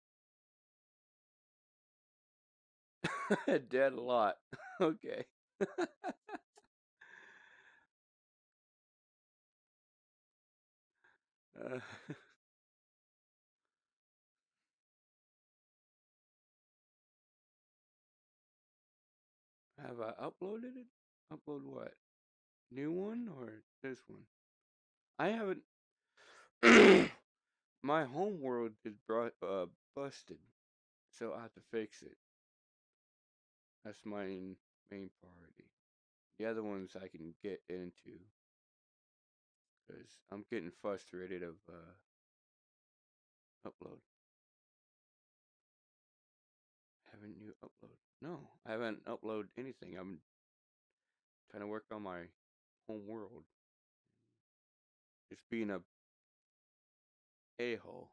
Dead a lot. Okay. uh, have I uploaded it? Upload what? New one or this one? I haven't. My home world is brought, uh, busted, so I have to fix it. That's my main, main priority. The other ones I can get into because I'm getting frustrated of uh, upload. Haven't you upload? No, I haven't uploaded anything. I'm trying to work on my home world. Just being a a-hole.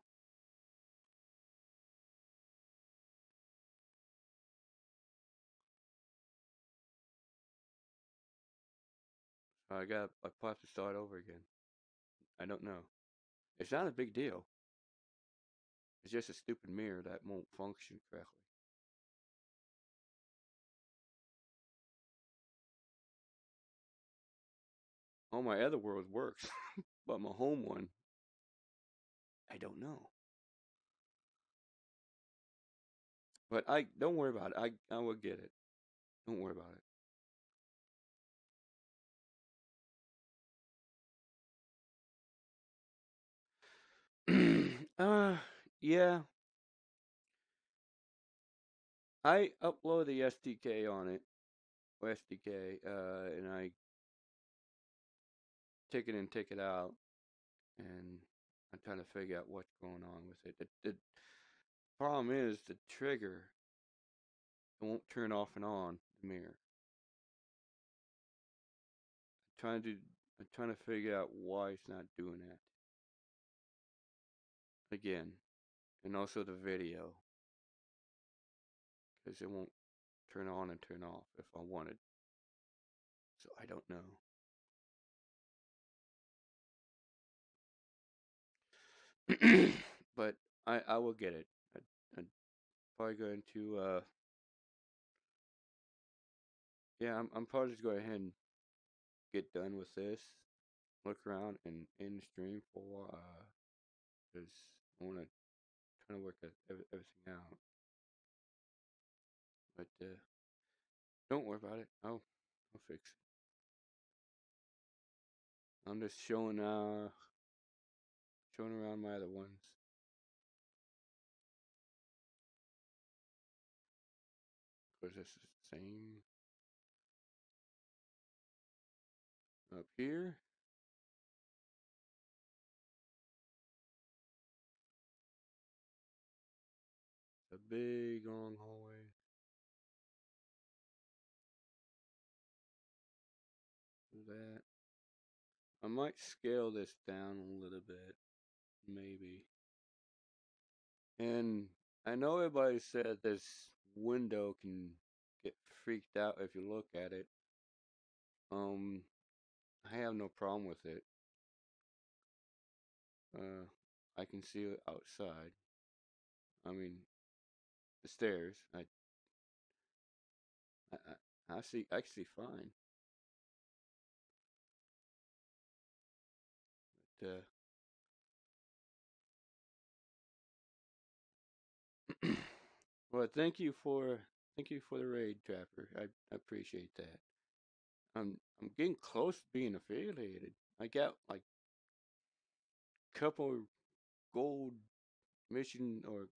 So I got. I probably have to start over again. I don't know. It's not a big deal. It's just a stupid mirror that won't function correctly. All my other worlds works, but my home one, I don't know. But I don't worry about it. I I will get it. Don't worry about it. uh, yeah. I upload the S D K on it, or S D K, uh, and I take it in, take it out, and I'm trying to figure out what's going on with it. The, the problem is the trigger it won't turn off and on the mirror. I'm trying to I'm trying to figure out why it's not doing that again, and also the video because it won't turn on and turn off if I wanted. So I don't know. But I I will get it. I, I'm probably going to uh yeah I'm I'm probably just going ahead and get done with this. Look around and end the stream for uh because I want to try to work everything out. But uh, don't worry about it. I'll I'll fix it. I'm just showing uh showing around my other ones. Because this is the same up here. It's a big long hallway. Do that. I might scale this down a little bit, maybe. And I know everybody said this window can get freaked out if you look at it. Um, I have no problem with it. Uh, I can see it outside. I mean, the stairs. I, I, I I see. I see fine. But uh, well, thank you for thank you for the raid, Trapper. I, I appreciate that. I'm I'm getting close to being affiliated. I got like a couple gold mission or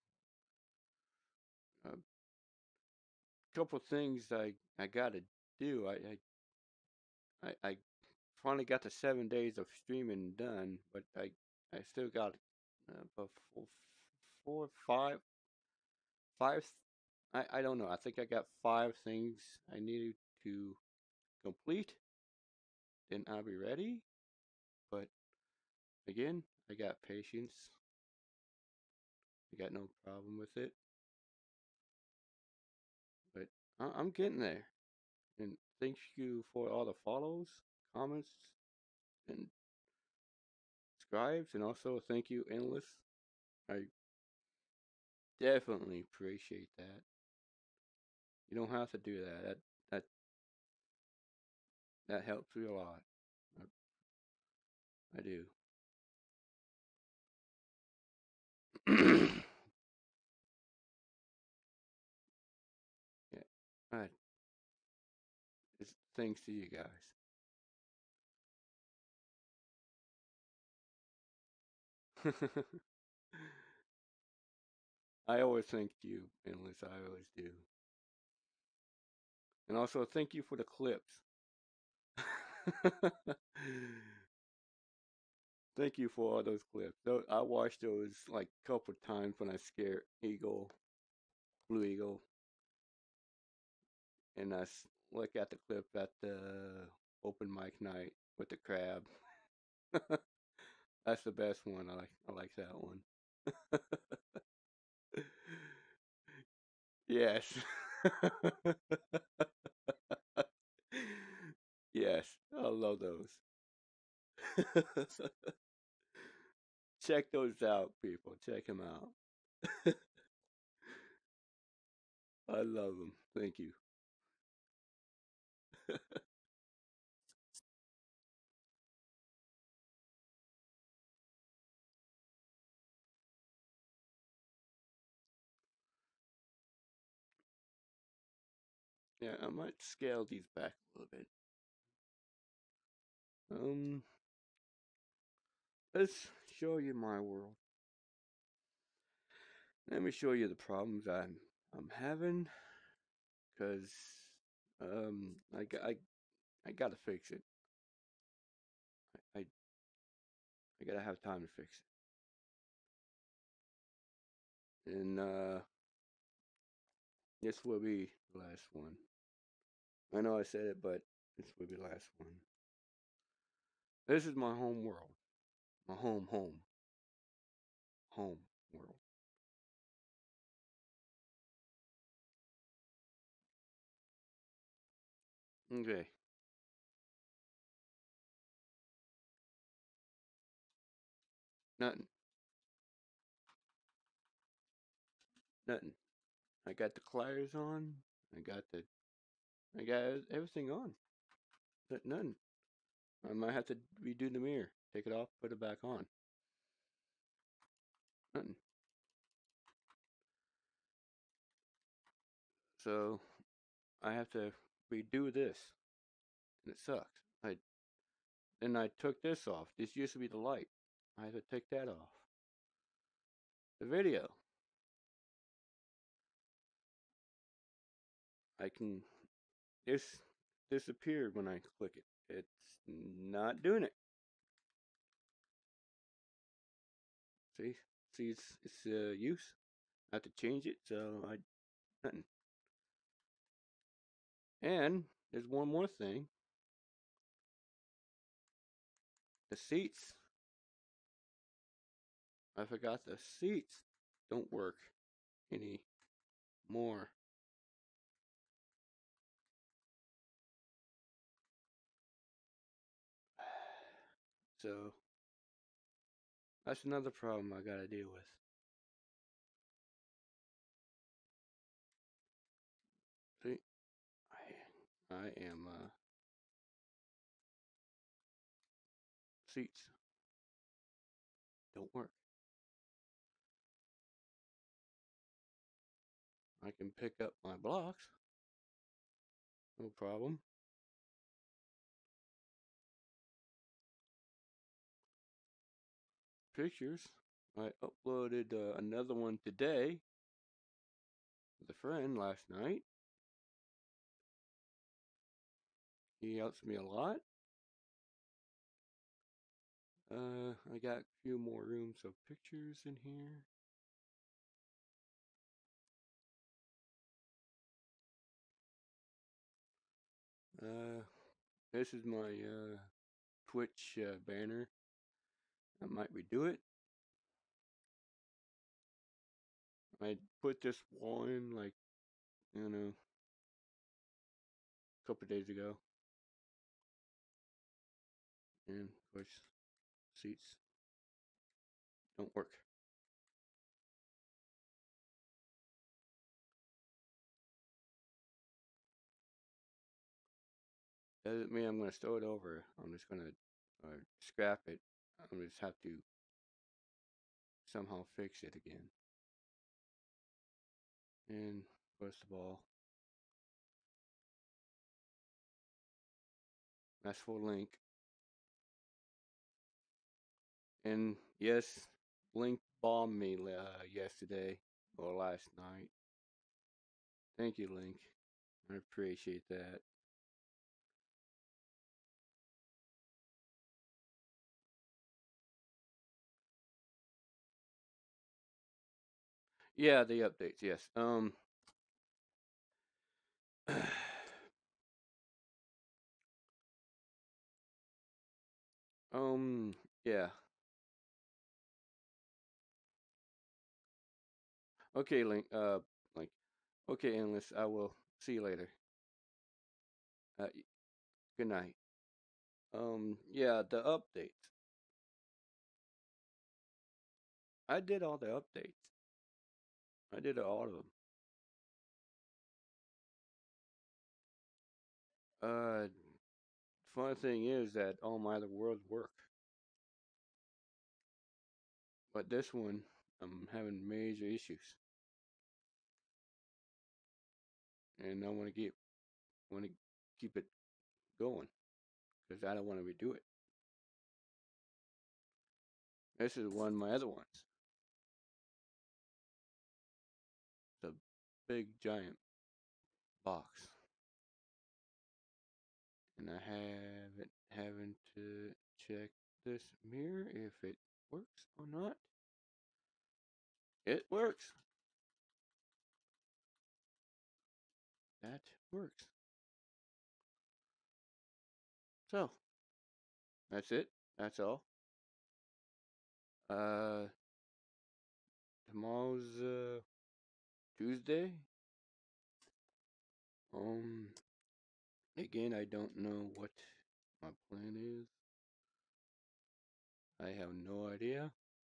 a couple things I I gotta do. I I I, I finally got the seven days of streaming done, but I I still got uh, about four, four, five, five. I I don't know. I think I got five things I needed to complete. Then I'll be ready. But again, I got patience. I got no problem with it. But I- I'm getting there. And thank you for all the follows, comments, and subscribes, and also thank you, Endless. I definitely appreciate that. You don't have to do that. That that that helps me a lot. I, I do. Yeah. All right. It's thanks to you guys. I always thank you, Endless. I always do. And also thank you for the clips. Thank you for all those clips. Those, I watched those like a couple times when I scared Eagle, Blue Eagle, and I s- look at the clip at the open mic night with the crab. That's the best one. I like. I like that one. Yes. Yes, I love those. Check those out, people. Check them out. I love them. Thank you. Yeah, I might scale these back a little bit. Um, let's show you my world. Let me show you the problems I'm I'm having, cause um I got I I gotta fix it. I I, I gotta have time to fix it, and uh, this will be the last one. I know I said it, but this will be the last one. This is my home world, my home home home world. Okay. Nothing. Nothing. I got the pliers on. I got the. I got everything on. But none. I might have to redo the mirror. Take it off, put it back on. Nothing. So I have to redo this, and it sucks. I then I took this off. This used to be the light. I had to take that off. The video. I can. This disappeared when I click it. It's not doing it. See, see, it's it's uh, use. I have to change it, so I nothing. And there's one more thing. The seats. I forgot the seats don't work anymore. So that's another problem I gotta deal with. See, I I am uh seats don't work. I can pick up my blocks, no problem. Pictures. I uploaded uh, another one today with a friend last night. He helps me a lot. Uh, I got a few more rooms of pictures in here. Uh, this is my uh, Twitch uh, banner. I might redo it. I put this wall in like, you know, a couple days ago. And of course, seats don't work. Doesn't mean I'm going to start it over. I'm just going to uh, scrap it. I'm just have to somehow fix it again. And first of all, that's for Link. And yes, Link bombed me uh, yesterday or last night. Thank you, Link. I appreciate that. Yeah, the updates. Yes. Um. um. Yeah. Okay, Link. Uh. Like. Okay, Endless. I will see you later. Uh. Good night. Um. Yeah. The updates. I did all the updates. I did all of them. Uh. Fun thing is that all my other worlds work. But this one, I'm having major issues. And I want to get want to keep it going because I don't want to redo it. This is one of my other ones. It's a big giant box, and I haven't having to check this mirror if it works or not. It works. That works. So that's it. That's all. Uh, tomorrow's uh Tuesday. Um, again, I don't know what my plan is. I have no idea.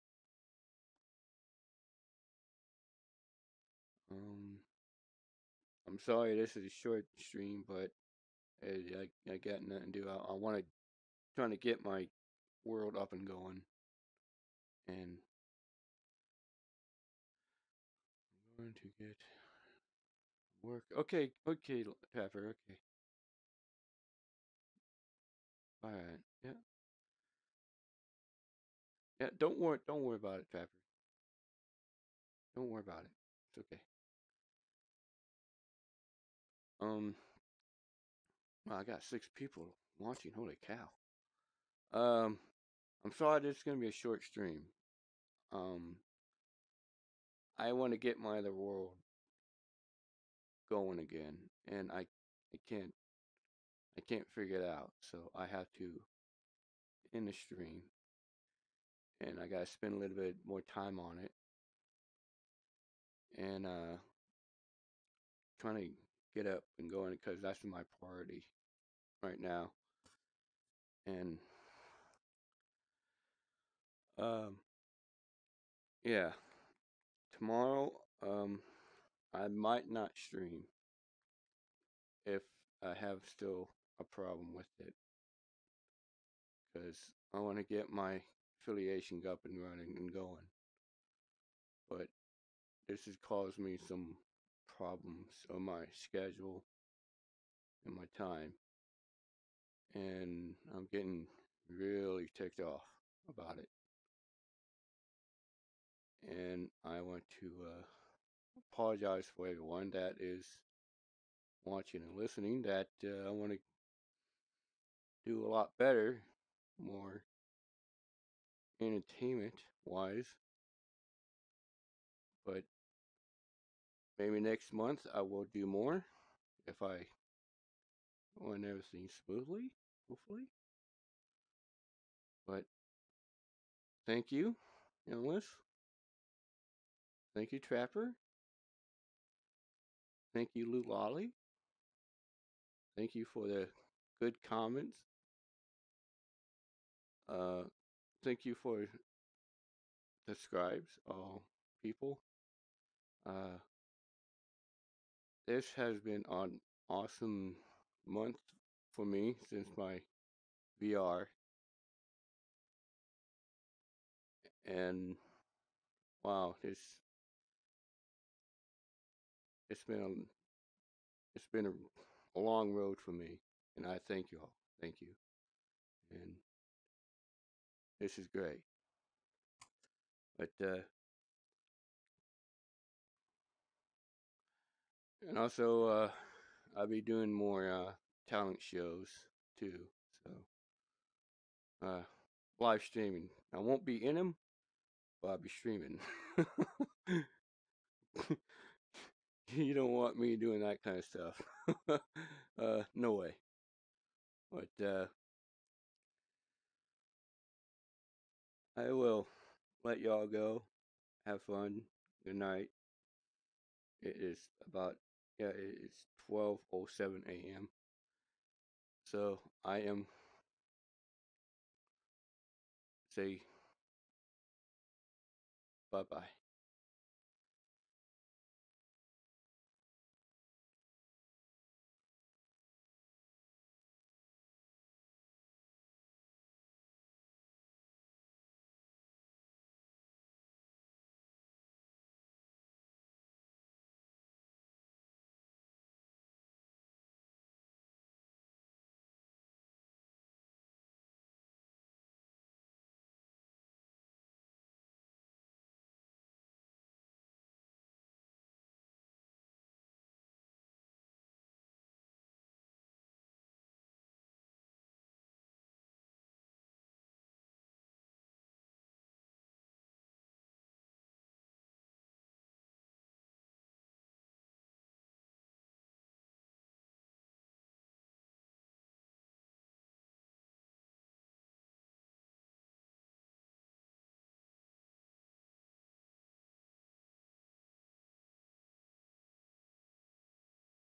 Um, I'm sorry this is a short stream, but I I, I got nothing to do. I, I want to trying to get my world up and going, and I'm going to get work. Okay, okay, Trapper. Okay. All right. Yeah. Yeah. Don't worry. Don't worry about it, Trapper. Don't worry about it. It's okay. Um. Well, I got six people watching. Holy cow. Um. I'm sorry this is gonna be a short stream. Um. I want to get my other world going again, and I I can't I can't figure it out. So I have to end the stream, and I gotta spend a little bit more time on it, and uh, trying to get up and going because that's my priority right now. And um, yeah, tomorrow um, I might not stream if I have still a problem with it because I want to get my affiliation up and running and going. But this has caused me some problems on my schedule and my time, and I'm getting really ticked off about it. And I want to uh, apologize for everyone that is watching and listening. That uh, I want to do a lot better, more entertainment wise. But maybe next month I will do more if I run everything smoothly, hopefully. But thank you, Endless. Thank you, Trapper. Thank you, Lou Lolly. Thank you for the good comments. Uh, thank you for the scribes, all people. Uh, this has been an awesome month for me since my V R. And wow, it's it's been a it's been a, a long road for me, and I thank you all. Thank you, and this is great. But uh, and also uh, I'll be doing more uh, talent shows too. So uh, live streaming. I won't be in them, but I'll be streaming. You don't want me doing that kind of stuff. uh, no way. But uh, I will let y'all go. Have fun. Good night. It is about, yeah, it's twelve oh seven a.m. So I am, say, bye-bye.